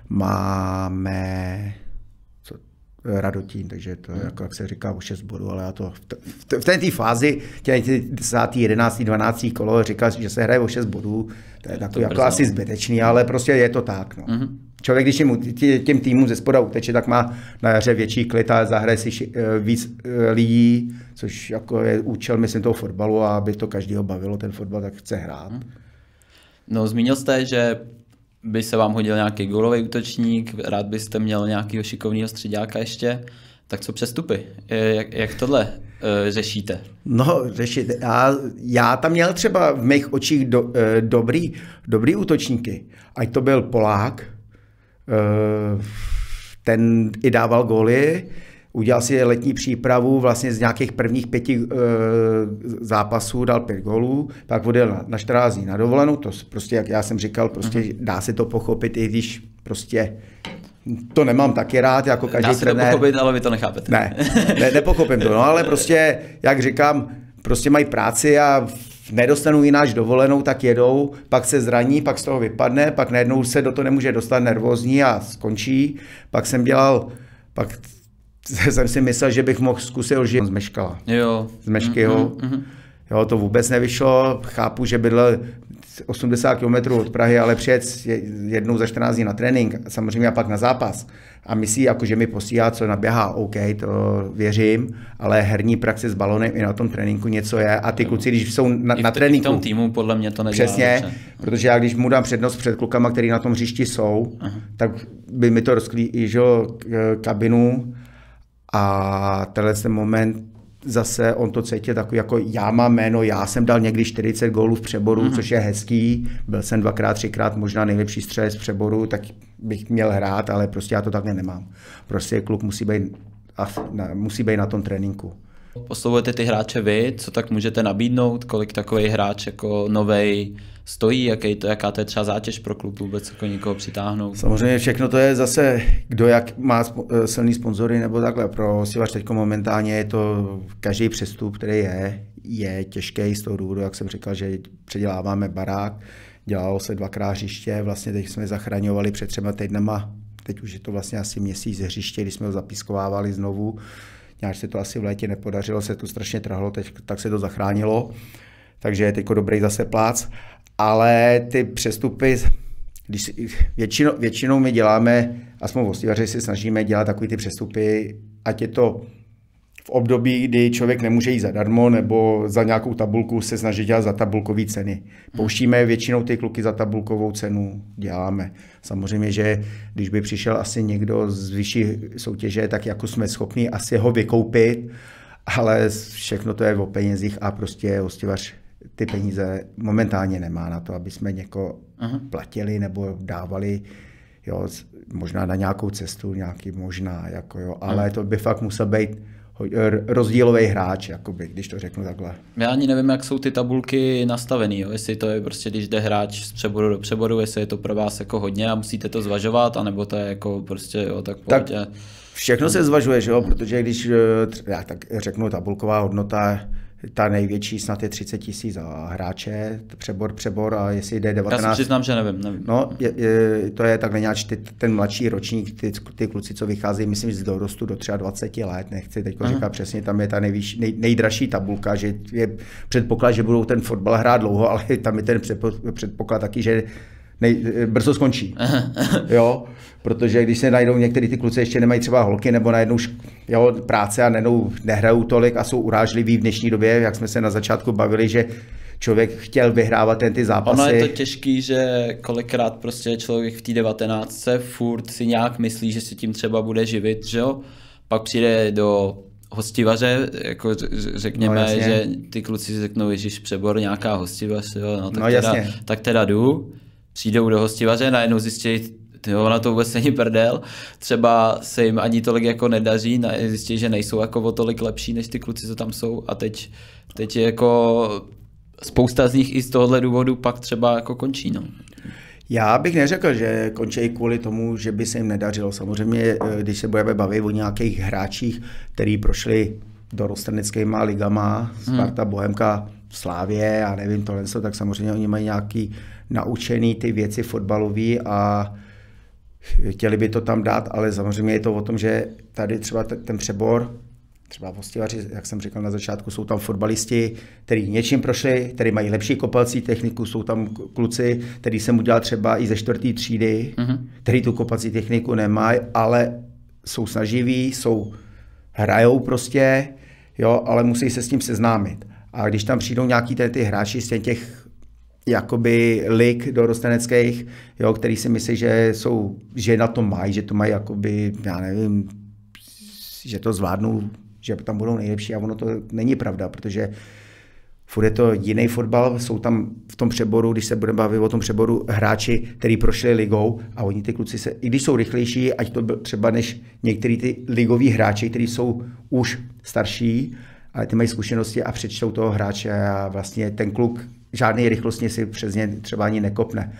máme Radotín, takže to je, jako, jak se říká, o 6 bodů, ale já to v té fázi, těch 10., 11., 12. kolo říká, že se hraje o 6 bodů, to je takový jako asi zbytečný, ale prostě je to tak. No. Člověk, když těm týmům ze spoda uteče, tak má na jaře větší klid a zahraje si víc lidí, což jako je účel, myslím, toho fotbalu, a aby to každého bavilo, ten fotbal, tak chce hrát. No, zmínil jste, že by se vám hodil nějaký gólový útočník, rád byste měl nějakého šikovného středáka ještě, tak co přestupy? Jak tohle řešíte? No, řešit. Já tam měl třeba v mých očích dobrý útočníky. Ať to byl Polák, ten i dával góly, udělal si letní přípravu, vlastně z nějakých prvních 5 zápasů dal 5 gólů, pak odjel na 14 dní na dovolenou, to prostě, jak já jsem říkal, prostě dá se to pochopit, i když prostě to nemám taky rád, jako každý trenér. Dá se to pochopit, ale vy to nechápete. Ne, nepochopím to, no, ale prostě, jak říkám, prostě mají práci a nedostanou jináč dovolenou, tak jedou, pak se zraní, pak z toho vypadne, pak najednou se do toho nemůže dostat, nervózní a skončí. Pak jsem si myslel, že bych mohl zkusit žít z Meškala. Jo. Z Meškyho. Jo, to vůbec nevyšlo. Chápu, že bydlel 80 km od Prahy, ale přijet jednou za 14 dní na trénink, samozřejmě a pak na zápas. A myslí, jako, že mi posílá, co naběhá, OK, to věřím, ale herní praxe s balonem i na tom tréninku něco je. A ty kluci, když jsou na tréninku... v tom týmu podle mě to nedělá. Přesně, protože já když mu dám přednost před klukama, který na tom hřišti jsou, tak by mi to rozklížilo kabinu a tenhle ten moment zase on to cítil takový, jako já mám jméno, já jsem dal někdy 40 gólů v přeboru, což je hezký, byl jsem 2x, 3x možná nejlepší střelec v přeboru, tak bych měl hrát, ale prostě já to takhle nemám. Prostě kluk musí být na tom tréninku. Oslovujete ty hráče vy, co tak můžete nabídnout, kolik takový hráč jako novej stojí, jaká to je třeba zátěž pro klub vůbec jako někoho přitáhnout? Samozřejmě všechno to je zase, kdo jak má silný sponzory nebo takhle. Pro Sivař teď momentálně je to každý přestup, který je těžký z toho důvodu, jak jsem říkal, že předěláváme barák, dělalo se 2x hřiště, vlastně teď jsme zachraňovali před 3 týdnama, teď už je to vlastně asi měsíc hřiště, když jsme ho zapískovávali znovu. Nějak se to asi v létě nepodařilo, se to strašně trhlo, tak se to zachránilo, takže je teď dobrý zase plác. Ale ty přestupy, když většinou my děláme, aspoň v Hostivaři si snažíme dělat takový ty přestupy, ať je to v období, kdy člověk nemůže jít zadarmo, nebo za nějakou tabulku se snaží dělat za tabulkové ceny. Pouštíme většinou ty kluky za tabulkovou cenu, děláme. Samozřejmě, že když by přišel asi někdo z vyšší soutěže, tak jako jsme schopni asi ho vykoupit, ale všechno to je o penězích a prostě Hostivař ty peníze momentálně nemá na to, aby jsme někoho platili nebo dávali, jo, možná na nějakou cestu, nějaký možná, jako jo, ale to by fakt musel být rozdílový hráč, jakoby, když to řeknu takhle. Já ani nevím, jak jsou ty tabulky nastavený, jo? Jestli to je prostě, když jde hráč z přeboru do přeboru, jestli je to pro vás jako hodně a musíte to zvažovat, anebo to je jako prostě, jo, tak pojď. Všechno se zvažuje, že jo, protože když, já tak řeknu, tabulková hodnota ta největší snad je 30 000 za hráče, přebor a jestli jde 19... Já si přiznám, že nevím. No, to je takhle nějak ten mladší ročník, ty kluci, co vycházejí, myslím, z dorostu do 23 let, nechci teď říkat přesně, tam je ta nejdražší tabulka, že je předpoklad, že budou ten fotbal hrát dlouho, ale tam je ten předpoklad taky, že brzo skončí. Jo, protože když se najdou některý ty kluci ještě nemají třeba holky nebo najednou práce a nehrajou tolik a jsou urážliví v dnešní době, jak jsme se na začátku bavili, že člověk chtěl vyhrávat ty zápasy. Ono je to těžký, že kolikrát prostě člověk v té 19 furt si nějak myslí, že si tím třeba bude živit, že jo? Pak přijde do hostivaře, jako řekněme, že ty kluci si řeknou, ježiš, Přebor, nějaká hostivař, jo? Tak teda jdu, přijdou do hostivaře, najednou zjistí, ona to vůbec není prdel, třeba se jim ani tolik jako nedaří, zjistí, že nejsou jako o tolik lepší, než ty kluci, co tam jsou a teď je jako spousta z nich i z tohohle důvodu pak třeba jako končí, no. Já bych neřekl, že končí kvůli tomu, že by se jim nedařilo. Samozřejmě, když se budeme bavit o nějakých hráčích, kteří prošli dorosteneckýma ligama, Sparta, Bohemka, Slávě, já nevím, tohle, tak samozřejmě oni mají nějaký naučený ty věci fotbalový a chtěli by to tam dát, ale samozřejmě je to o tom, že tady třeba ten Přebor, třeba v Hostivaři, jak jsem říkal na začátku, jsou tam fotbalisti, kteří něčím prošli, kteří mají lepší kopací techniku, jsou tam kluci, kteří jsem udělal třeba i ze 4. třídy, kteří tu kopací techniku nemají, ale jsou snaživí, hrajou prostě, jo, ale musí se s tím seznámit. A když tam přijdou nějaký ty hráči z těch jakoby lig dorosteneckých, jo, který si myslí, že na to mají, že to mají jakoby, já nevím, že to zvládnou, že tam budou nejlepší a ono to není pravda, protože furt je to jiný fotbal, jsou tam v tom Přeboru, když se budeme bavit o tom Přeboru, hráči, kteří prošli ligou a oni ty kluci i když jsou rychlejší, ať to byl třeba než některý ty ligoví hráči, kteří jsou už starší, ale ty mají zkušenosti a přečtou toho hráče a vlastně ten kluk žádný rychlostně si přes ně třeba ani nekopne.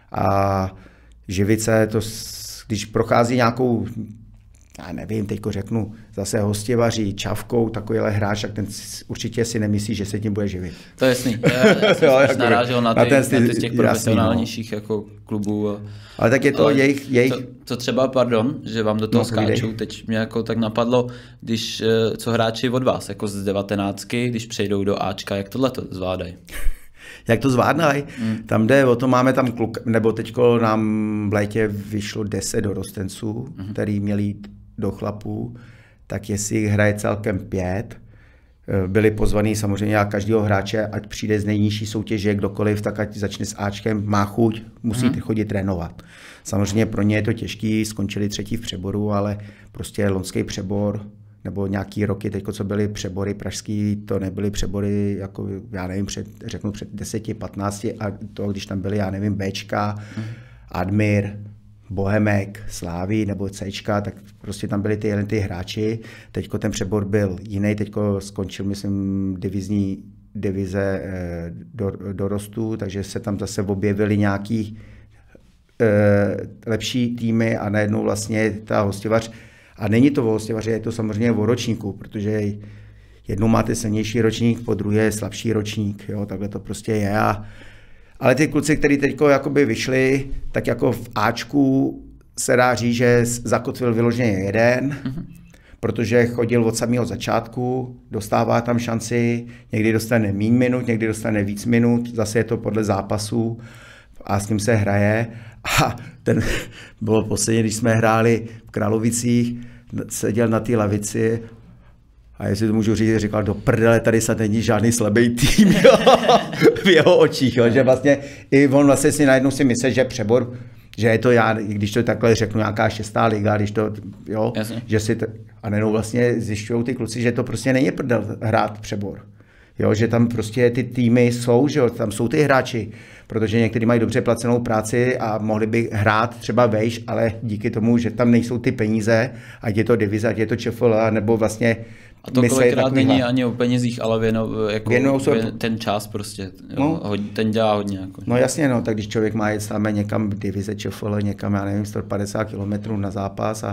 A živit se, když prochází nějakou, já nevím, teďko řeknu, zase Hostivaří, Čavkou, takovýhle hráč, tak ten určitě si nemyslí, že se tím bude živit. To je jasný. Já jsem narážel na ty z těch profesionálnějších jako klubů. Ale tak je to jejich... To třeba, pardon, že vám do toho skáču, teď mě jako tak napadlo, když co hráči od vás, jako z 19, když přejdou do Ačka, jak tohle to zvládají? Jak to zvládnají? Tam jde o to, máme tam kluk, nebo teďko nám v létě vyšlo 10 dorostenců, který měli jít do chlapů, tak jestli hraje celkem 5, byli pozvaní samozřejmě a každého hráče, ať přijde z nejnižší soutěže kdokoliv, tak ať začne s Ačkem, má chuť, musí chodit trénovat. Samozřejmě pro ně je to těžký, skončili 3. v Přeboru, ale prostě loňský Přebor, nebo nějaký roky, teďko, co byly Přebory pražský, to nebyly Přebory, jako já nevím, řeknu před 10, 15 a to, když tam byly, já nevím, Bčka, Admir, Bohemek, Slávy nebo Cčka, tak prostě tam byli ty hráči. Teďko ten Přebor byl jiný, teďko skončil, myslím, divize dorostu, takže se tam zase objevily nějaký lepší týmy a najednou vlastně ta Hostivař. A není to o Hostivaři, je to samozřejmě o ročníku, protože jednou máte silnější ročník, po druhé je slabší ročník, jo, takhle to prostě je. Ale ty kluci, kteří teď jakoby vyšli, tak jako v Ačku se dá říct, že zakotvil vyloženě jeden, protože chodil od samého začátku, dostává tam šanci, někdy dostane méně minut, někdy dostane víc minut, zase je to podle zápasů a s tím se hraje. A ten bylo posledně, když jsme hráli v Královicích, seděl na té lavici a jestli to můžu říct, říkal, do prdele, tady se není žádný slabý tým, jo, v jeho očích, jo, že vlastně i on vlastně si najednou si myslí, že Přebor, že je to já, když to takhle řeknu, nějaká 6. liga, když to, jo, že si a nenou vlastně zjišťují ty kluci, že to prostě není prdel hrát Přebor. Jo, že tam prostě ty týmy jsou, že jo, tam jsou ty hráči, protože někteří mají dobře placenou práci a mohli by hrát třeba vejš, ale díky tomu, že tam nejsou ty peníze, ať je to divize, ať je to ČFL, nebo vlastně... A to kolikrát není ani o penězích, ale věnují ten čas prostě, jo, no, ten dělá hodně. Jako. No jasně, no, tak když člověk má jet samé někam divize ČFL, někam, já nevím, 150 km na zápas a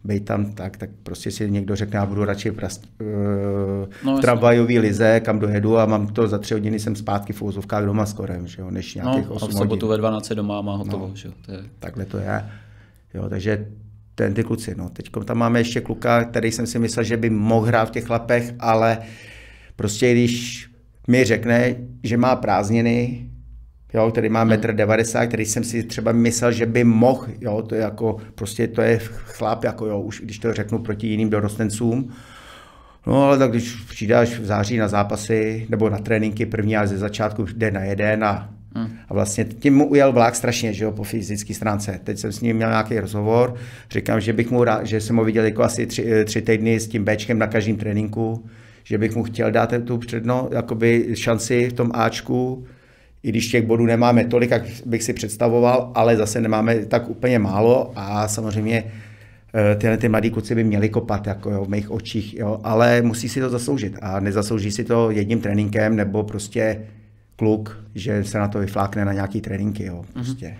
být tam tak prostě si někdo řekne, já budu radši v tramvajový lize, kam dojedu a mám to za 3 hodiny jsem zpátky v úzovkách doma skoro, že jo, než nějakých 8 hodin. V sobotu ve 12 doma má hotovo, že jo. Takhle to je. Jo, takže ty kluci, no. Teď tam máme ještě kluka, který jsem si myslel, že by mohl hrát v těch chlapech, ale prostě když mi řekne, že má prázdniny, jo, který má 1,90 m, který jsem si třeba myslel, že by mohl, jo, to je jako, prostě to je chlap, jako jo, už když to řeknu proti jiným dorostencům. No ale tak když přidáš v září na zápasy, nebo na tréninky první a ze začátku jde na jeden a vlastně tím mu ujel vlak strašně, že jo, po fyzické stránce. Teď jsem s ním měl nějaký rozhovor, říkám, že bych mu rád, že jsem ho viděl jako asi 3 týdny s tím Bčkem na každém tréninku, že bych mu chtěl dát tu jakoby šanci v tom Ačku, i když těch bodů nemáme tolik, jak bych si představoval, ale zase nemáme tak úplně málo a samozřejmě ty mladí kluci by měli kopat jako jo, v mých očích, jo, ale musí si to zasloužit a nezaslouží si to jedním tréninkem nebo prostě kluk, že se na to vyflákne na nějaký tréninky, jo, prostě.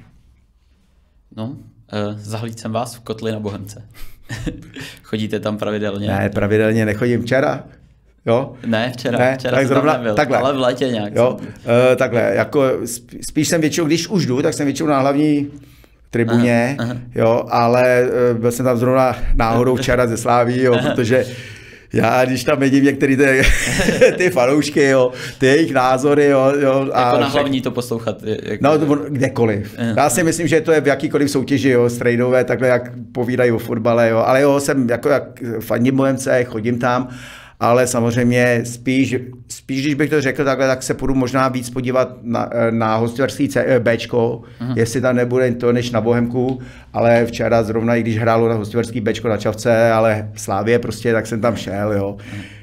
No, zahlíd jsem vás v Kotli na Bohemce. Chodíte tam pravidelně? Ne, pravidelně nechodím. Včera, jo? Ne, včera tak zrovna, nebyl, takhle. Ale v létě nějak. Jo, takhle, jako spíš jsem většinou, když už jdu, tak jsem většinou na hlavní tribuně, jo, ale byl jsem tam zrovna náhodou včera ze Sláví, jo, protože já, když tam vidím některé ty fanoušky, jo, ty jejich názory, jo. A jako na hlavní to poslouchat. No, kdekoliv. Já si myslím, že to je v jakýkoliv soutěži, jo, strejdové, takhle jak povídají o fotbale, jo, ale jo, jsem jako jak fandím Bohemce, chodím tam, ale samozřejmě spíš, když bych to řekl takhle, tak se půjdu možná víc podívat na hostitelský Bčko, jestli tam nebude to než na Bohemku, ale včera zrovna, i když hrálo na hostitelský Bčko na Čavce, ale v Slávě prostě, tak jsem tam šel, jo.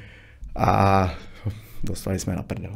A dostali jsme na prdel.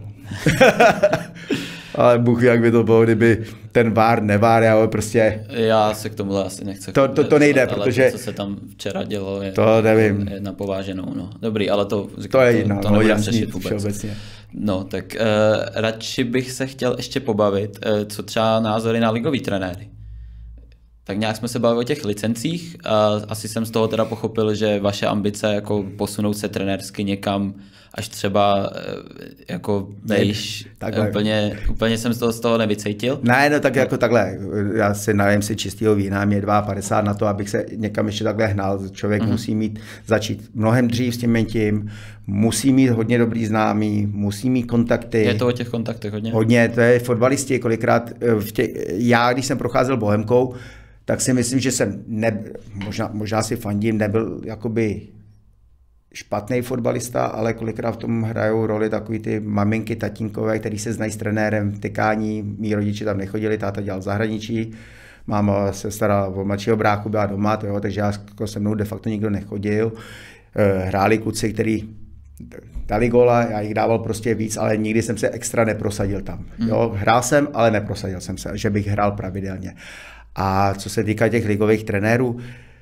Ale Bůh ví, jak by to bylo, kdyby ten vár, nevár, ale prostě... Já se k tomuhle asi nechci. To nejde, protože... To, co se tam včera dělo, je, to nevím. Je na pováženou. No. Dobrý, ale to... To je jiná, to nebudeme jasný, řešit vůbec. Všeobecně. No, tak radši bych se chtěl ještě pobavit, co třeba názory na ligový trenéry. Tak nějak jsme se bavili o těch licencích a asi jsem z toho teda pochopil, že vaše ambice jako posunout se trenérsky někam, až třeba jako vejš, úplně jsem z toho nevycítil. Ne, no tak jako takhle, já si nalejím si čistého vína, mě 52 na to, abych se někam ještě takhle hnal. Člověk musí začít mnohem dřív s tím, musí mít hodně dobrý známý, musí mít kontakty. Je to o těch kontaktech hodně? Hodně, to je fotbalisti, kolikrát, já když jsem procházel Bohemkou, tak si myslím, že jsem, možná si fandím, nebyl jakoby špatný fotbalista, ale kolikrát v tom hrajou roli takový ty maminky, tatínkové, který se znají s trenérem, tykání, mý rodiče tam nechodili, táta dělal v zahraničí, máma se starala o mladšího bráchu, byla doma, takže jako se mnou de facto nikdo nechodil. Hráli kluci, který dali góla, já jich dával prostě víc, ale nikdy jsem se extra neprosadil tam. Jo, hrál jsem, ale neprosadil jsem se, že bych hrál pravidelně. A co se týká těch ligových trenérů,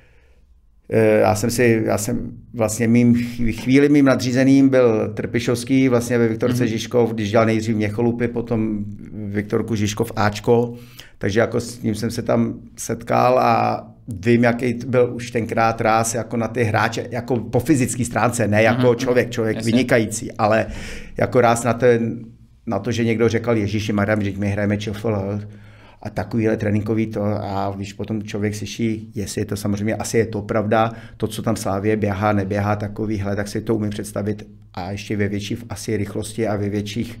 já jsem vlastně chvíli mým nadřízeným byl Trpišovský, vlastně ve Viktorce Žižkov, když dělal nejdřív Měcholupy, potom Viktorku Žižkov Ačko, takže jako s ním jsem se tam setkal a vím, jaký byl už tenkrát ráz jako na ty hráče, jako po fyzické stránce, ne jako člověk vynikající, ale jako ráz na to, že někdo řekl Ježíši Maria, že my hrajeme ČFL, a takovýhle tréninkový to, a když potom člověk slyší, jestli je to samozřejmě, asi je to pravda, to, co tam Slávě běhá, neběhá takovýhle, tak si to umím představit a ještě ve větší asi rychlosti a ve větších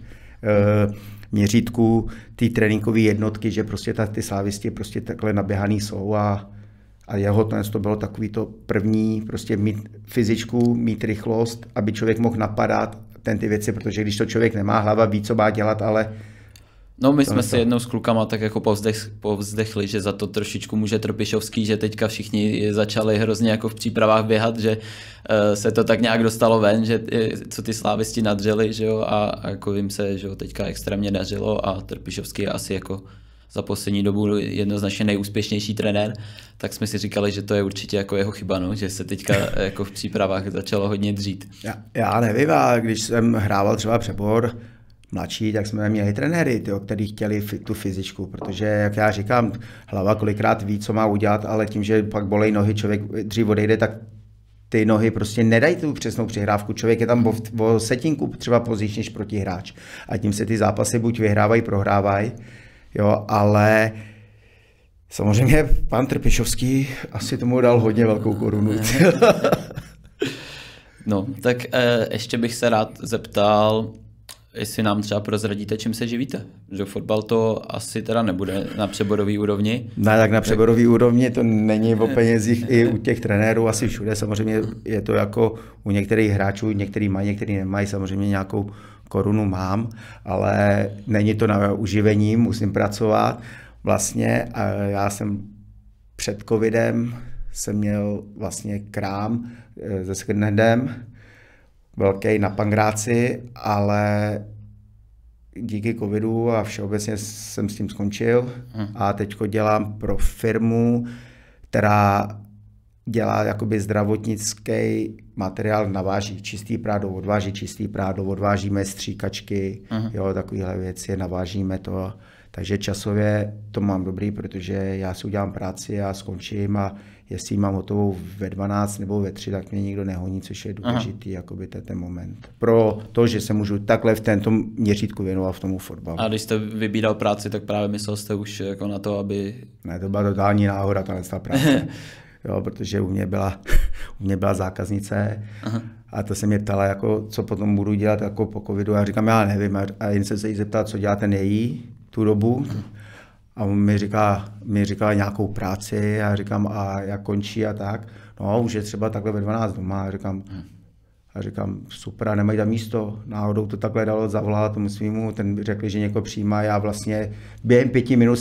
měřítků ty tréninkové jednotky, že prostě ty slávisti prostě takhle naběhaný jsou a jeho to bylo takový to první, prostě mít fyzičku, mít rychlost, aby člověk mohl napadat ty věci, protože když to člověk nemá hlava, ví, co má dělat, ale no my jsme si jednou s klukama tak jako povzdechli, že za to trošičku může Trpišovský, že teďka všichni začali hrozně jako v přípravách běhat, že se to tak nějak dostalo ven, že co ty slávisti nadřeli, že jo, a jako jim se, že jo, teďka extrémně dařilo a Trpišovský je asi jako za poslední dobu jednoznačně nejúspěšnější trenér, tak jsme si říkali, že to je určitě jako jeho chyba, no, že se teďka jako v přípravách začalo hodně dřít. Já nevím, a když jsem hrával třeba přebor, mladší, tak jsme měli trenéry, kteří chtěli tu fyzičku, protože, jak já říkám, hlava kolikrát ví, co má udělat, ale tím, že pak bolej nohy, člověk dřív odejde, tak ty nohy prostě nedají tu přesnou přihrávku. Člověk je tam o setinku třeba později než protihráč. A tím se ty zápasy buď vyhrávají, prohrávají, jo, ale samozřejmě pan Trpišovský asi tomu dal hodně velkou korunu. No, tak ještě bych se rád zeptal, jestli nám třeba prozradíte, čím se živíte. Že fotbal to asi teda nebude na přeborový úrovni. Ne, tak na přeborový úrovni to není o penězích i u těch trenérů, asi všude. Samozřejmě je to jako u některých hráčů, některý mají, některý nemají, samozřejmě nějakou korunu mám, ale není to na uživení, musím pracovat. Vlastně a já jsem před covidem jsem měl vlastně krám se secondhandem, velký na Pangráci, ale díky covidu a všeobecně jsem s tím skončil a teďko dělám pro firmu, která dělá jakoby zdravotnický materiál, naváží čistý prádlo, odváží čistý prádlo, odvážíme stříkačky, jo, takovéhle věci, navážíme to. Takže časově to mám dobrý, protože já si udělám práci a skončím a jestli mám hotovou ve 12 nebo ve 3, tak mě nikdo nehoní, což je důležitý, jakoby ten moment. Pro to, že se můžu takhle v tento měřítku věnovat v tomu fotbalu. A když jste vybíral práci, tak právě myslel jste už jako na to, aby... Ne, to byla totální náhoda, ta práce. Jo, protože u mě byla zákaznice a to se mě ptala, jako, co potom budu dělat jako po covidu. Já říkám, já nevím. A jen jsem se jí zeptal, co dělá ten její tu dobu. A on mi říkala nějakou práci, já říkám, a jak končí a tak. No, už je třeba takhle ve 12 doma. A říkám, super, a nemají tam místo. Náhodou to takhle dalo, zavolala tomu svýmu, ten řekl, že někoho přijímá. Já vlastně během 5 minut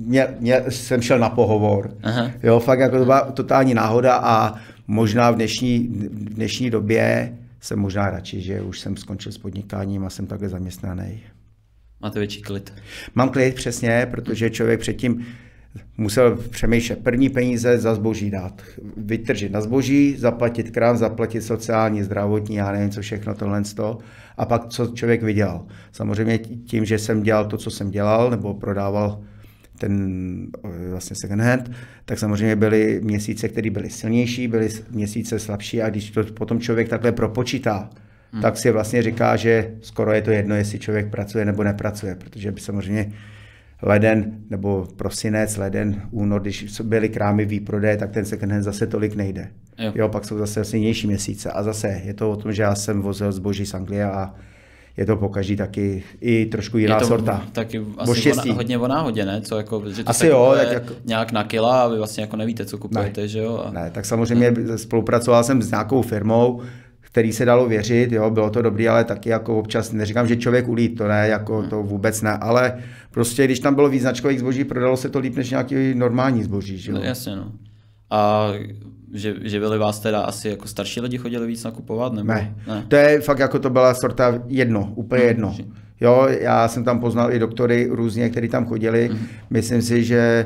jsem šel na pohovor. Jo, fakt jako to byla totální náhoda a možná v dnešní době jsem možná radši, že už jsem skončil s podnikáním a jsem takhle zaměstnaný. Máte větší klid? Mám klid, přesně, protože člověk předtím musel přemýšlet první peníze za zboží dát. Vytržit na zboží, zaplatit krám, zaplatit sociální, zdravotní, já nevím, co všechno tohle. A pak co člověk vydělal. Samozřejmě tím, že jsem dělal to, co jsem dělal, nebo prodával ten vlastně second hand, tak samozřejmě byly měsíce, které byly silnější, byly měsíce slabší a když to potom člověk takhle propočítá, tak si vlastně říká, že skoro je to jedno, jestli člověk pracuje nebo nepracuje, protože by samozřejmě leden nebo prosinec, leden, únor, když byly krámy výprodeje, tak ten second hand zase tolik nejde. Jo, pak jsou zase silnější měsíce a zase je to o tom, že já jsem vozil zboží z Anglie a je to pokaždý taky i trošku jiná sorta. Taky asi hodně o náhodě, ne? Co jako, že to asi jo, jako nějak na kila a vy vlastně jako nevíte, co kupujete, ne, že jo? Ne, tak samozřejmě spolupracoval jsem s nějakou firmou, který se dalo věřit, jo, bylo to dobrý, ale taky jako občas, neříkám, že člověk ulít, to ne, jako to vůbec ne, ale prostě když tam bylo víc značkových zboží, prodalo se to líp než nějaký normální zboží, že jo? No, jasně, no. A že byli vás teda asi jako starší lidi chodili víc nakupovat, nebo? Ne. To je fakt jako to byla sorta jedno, úplně jedno. Jo, já jsem tam poznal i doktory různě, kteří tam chodili, myslím si, že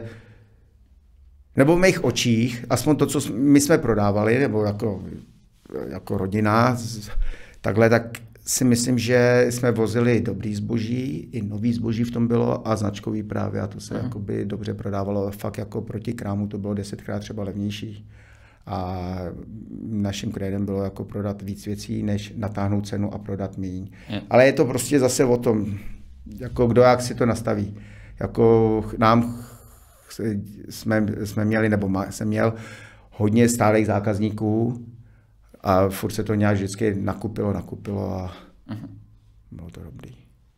nebo v mých očích, aspoň to, co my jsme prodávali, nebo jako rodina, takhle, tak si myslím, že jsme vozili dobrý zboží, i nový zboží v tom bylo a značkový právě a to se jakoby dobře prodávalo. Fakt jako proti krámu to bylo 10krát třeba levnější. A naším krédem bylo jako prodat víc věcí, než natáhnout cenu a prodat míň. Ale je to prostě zase o tom, jako kdo jak si to nastaví. Jako nám jsme měli, nebo jsem měl hodně stálých zákazníků, a furt se to nějak vždycky nakupilo a bylo to dobrý.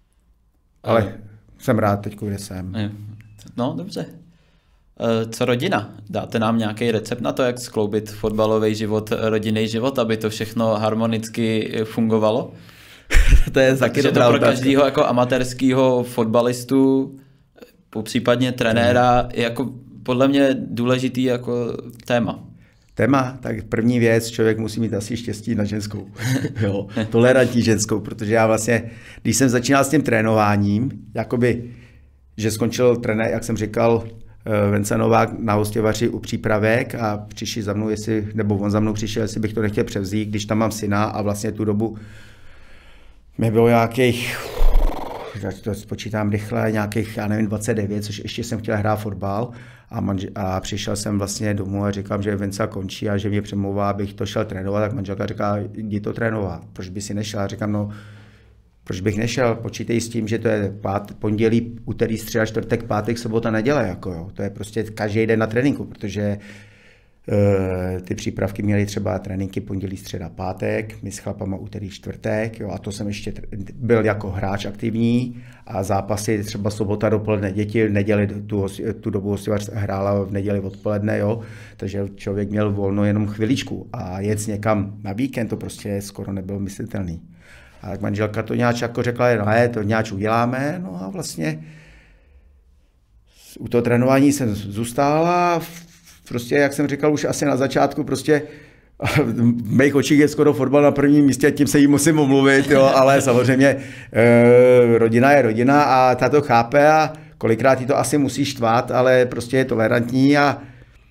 Ale jsem rád teď, kde jsem. No, dobře. Co rodina? Dáte nám nějaký recept na to, jak skloubit fotbalový život, rodinný život, aby to všechno harmonicky fungovalo? To je taky dobrá pro každého jako amatérského fotbalistu, popřípadně trenéra, je jako podle mě důležitý jako téma. Tak první věc, člověk musí mít asi štěstí na ženskou, jo, tolerantní ženskou, protože já vlastně, když jsem začínal s tím trénováním, jakoby, že skončil trenér, jak jsem říkal, Vence Novák na hostěvaři u přípravek a přišli za mnou, nebo on za mnou přišel, jestli bych to nechtěl převzít, když tam mám syna a vlastně tu dobu mi bylo nějakých to spočítám rychle, nějakých, já nevím, 29, což ještě jsem chtěl hrát fotbal a přišel jsem vlastně domů a říkám, že Venca končí a že mě přemlouvá, abych to šel trénovat, tak manželka říká, jdi to trénovat, proč by si nešel? A říkám, no, proč bych nešel? Počítej s tím, že to je pondělí, úterý, středa, čtvrtek, pátek, sobota, neděle, jako jo. To je prostě každý den na tréninku, protože ty přípravky měly třeba tréninky pondělí, středa, pátek, my s chlapama úterý, čtvrtek, jo, a to jsem ještě byl jako hráč aktivní a zápasy třeba sobota dopoledne, děti v neděli, tu dobu hostivař hrála v neděli odpoledne, jo, takže člověk měl volno jenom chviličku a jet někam na víkend, to prostě skoro nebylo myslitelný. A tak manželka to nějak jako řekla, ne, to nějak uděláme, no a vlastně u toho trénování jsem zůstala. Prostě, jak jsem říkal už asi na začátku, prostě v mých očích je skoro fotbal na prvním místě, tím se jí musím omluvit, jo, ale samozřejmě rodina je rodina a ta to chápe a kolikrát jí to asi musí štvát, ale prostě je tolerantní a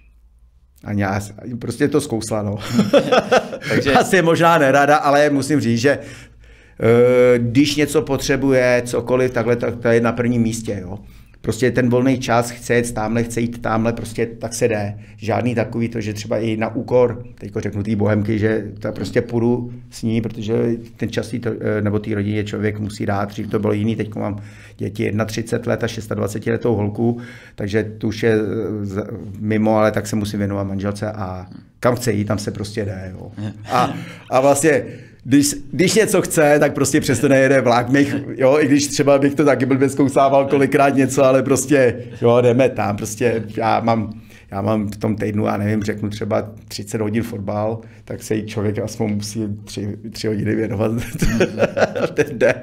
prostě to zkousla, no. Takže asi možná nerada, ale musím říct, že když něco potřebuje, cokoliv, takhle, tak to je na prvním místě, jo. Prostě ten volný čas, chce jít tamhle, prostě tak se jde. Žádný takový to, že třeba i na úkor, teďko řeknu té bohemky, že to prostě půjdu s ní, protože ten čas nebo té rodině člověk musí dát, dřív to bylo jiný, teď mám děti 31 let a 26 letou holku, takže tu už je mimo, ale tak se musím věnovat manželce a kam chce jít, tam se prostě jde. Jo. A vlastně když něco chce, tak prostě přesto nejede vlak. Jo, i když třeba bych to taky blbě zkousával kolikrát něco, ale prostě jo, jdeme tam. Prostě já mám v tom týdnu, já nevím, řeknu třeba 30 hodin fotbal, tak se jí člověk aspoň musí 3 hodiny věnovat ten den.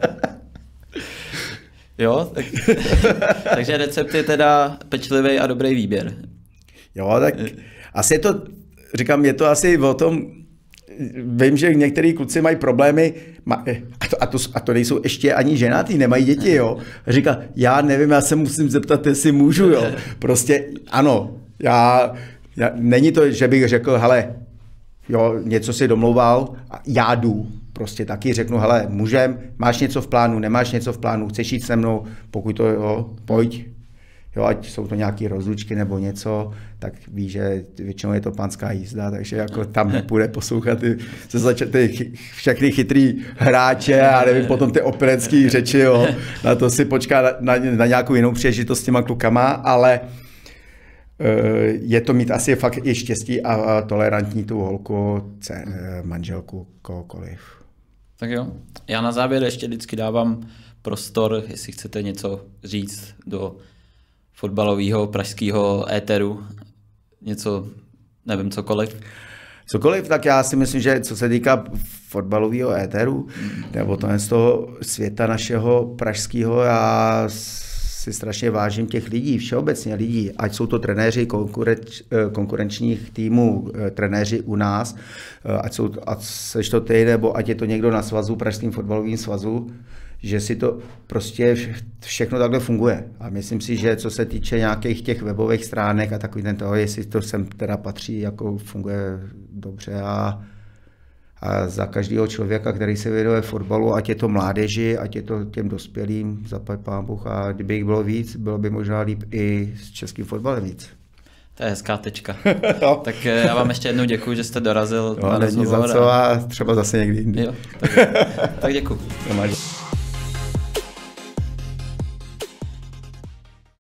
Jo, takže recept je teda pečlivý a dobrý výběr. Jo, tak asi je to, říkám, je to asi o tom, vím, že některý kluci mají problémy a to nejsou ještě ani ženatý, nemají děti, jo. Říká, já nevím, já se musím zeptat, jestli můžu, jo. Prostě ano, já není to, že bych řekl, hele, jo, něco si domlouval, já jdu. Prostě taky řeknu, hele, můžem, máš něco v plánu, nemáš něco v plánu, chceš jít se mnou, pokud to, jo, pojď. Jo, ať jsou to nějaké rozlučky nebo něco, tak ví, že většinou je to pánská jízda, takže jako tam nepůjde poslouchat ty všechny chytrý hráče a nevím, potom ty operecký řeči, jo. Na to si počká na nějakou jinou příležitost s těma klukama, ale je to mít asi fakt i štěstí a tolerantní tu holku, manželku, kohokoliv. Tak jo, já na závěr ještě vždycky dávám prostor, jestli chcete něco říct do fotbalového pražského éteru, něco, nevím, cokoliv. Cokoliv, tak já si myslím, že co se týká fotbalového éteru, nebo to z toho světa našeho pražského, já si strašně vážím těch lidí, všeobecně lidí, ať jsou to trenéři konkurenčních týmů, trenéři u nás, ať seš to ty, nebo ať je to někdo na svazu, Pražským fotbalovým svazu, že si to prostě všechno takhle funguje. A myslím si, že co se týče nějakých těch webových stránek a takový ten toho, jestli to sem teda patří, jako funguje dobře a za každého člověka, který se věnuje fotbalu, ať je to mládeži, ať je to těm dospělým, zaplať pán Bůh, a kdyby jich bylo víc, bylo by možná líp i s českým fotbalem víc. To je hezká tečka. Tak já vám ještě jednou děkuji, že jste dorazil. No, není za co a třeba zase někdy jindy. Jo, tak děkuji.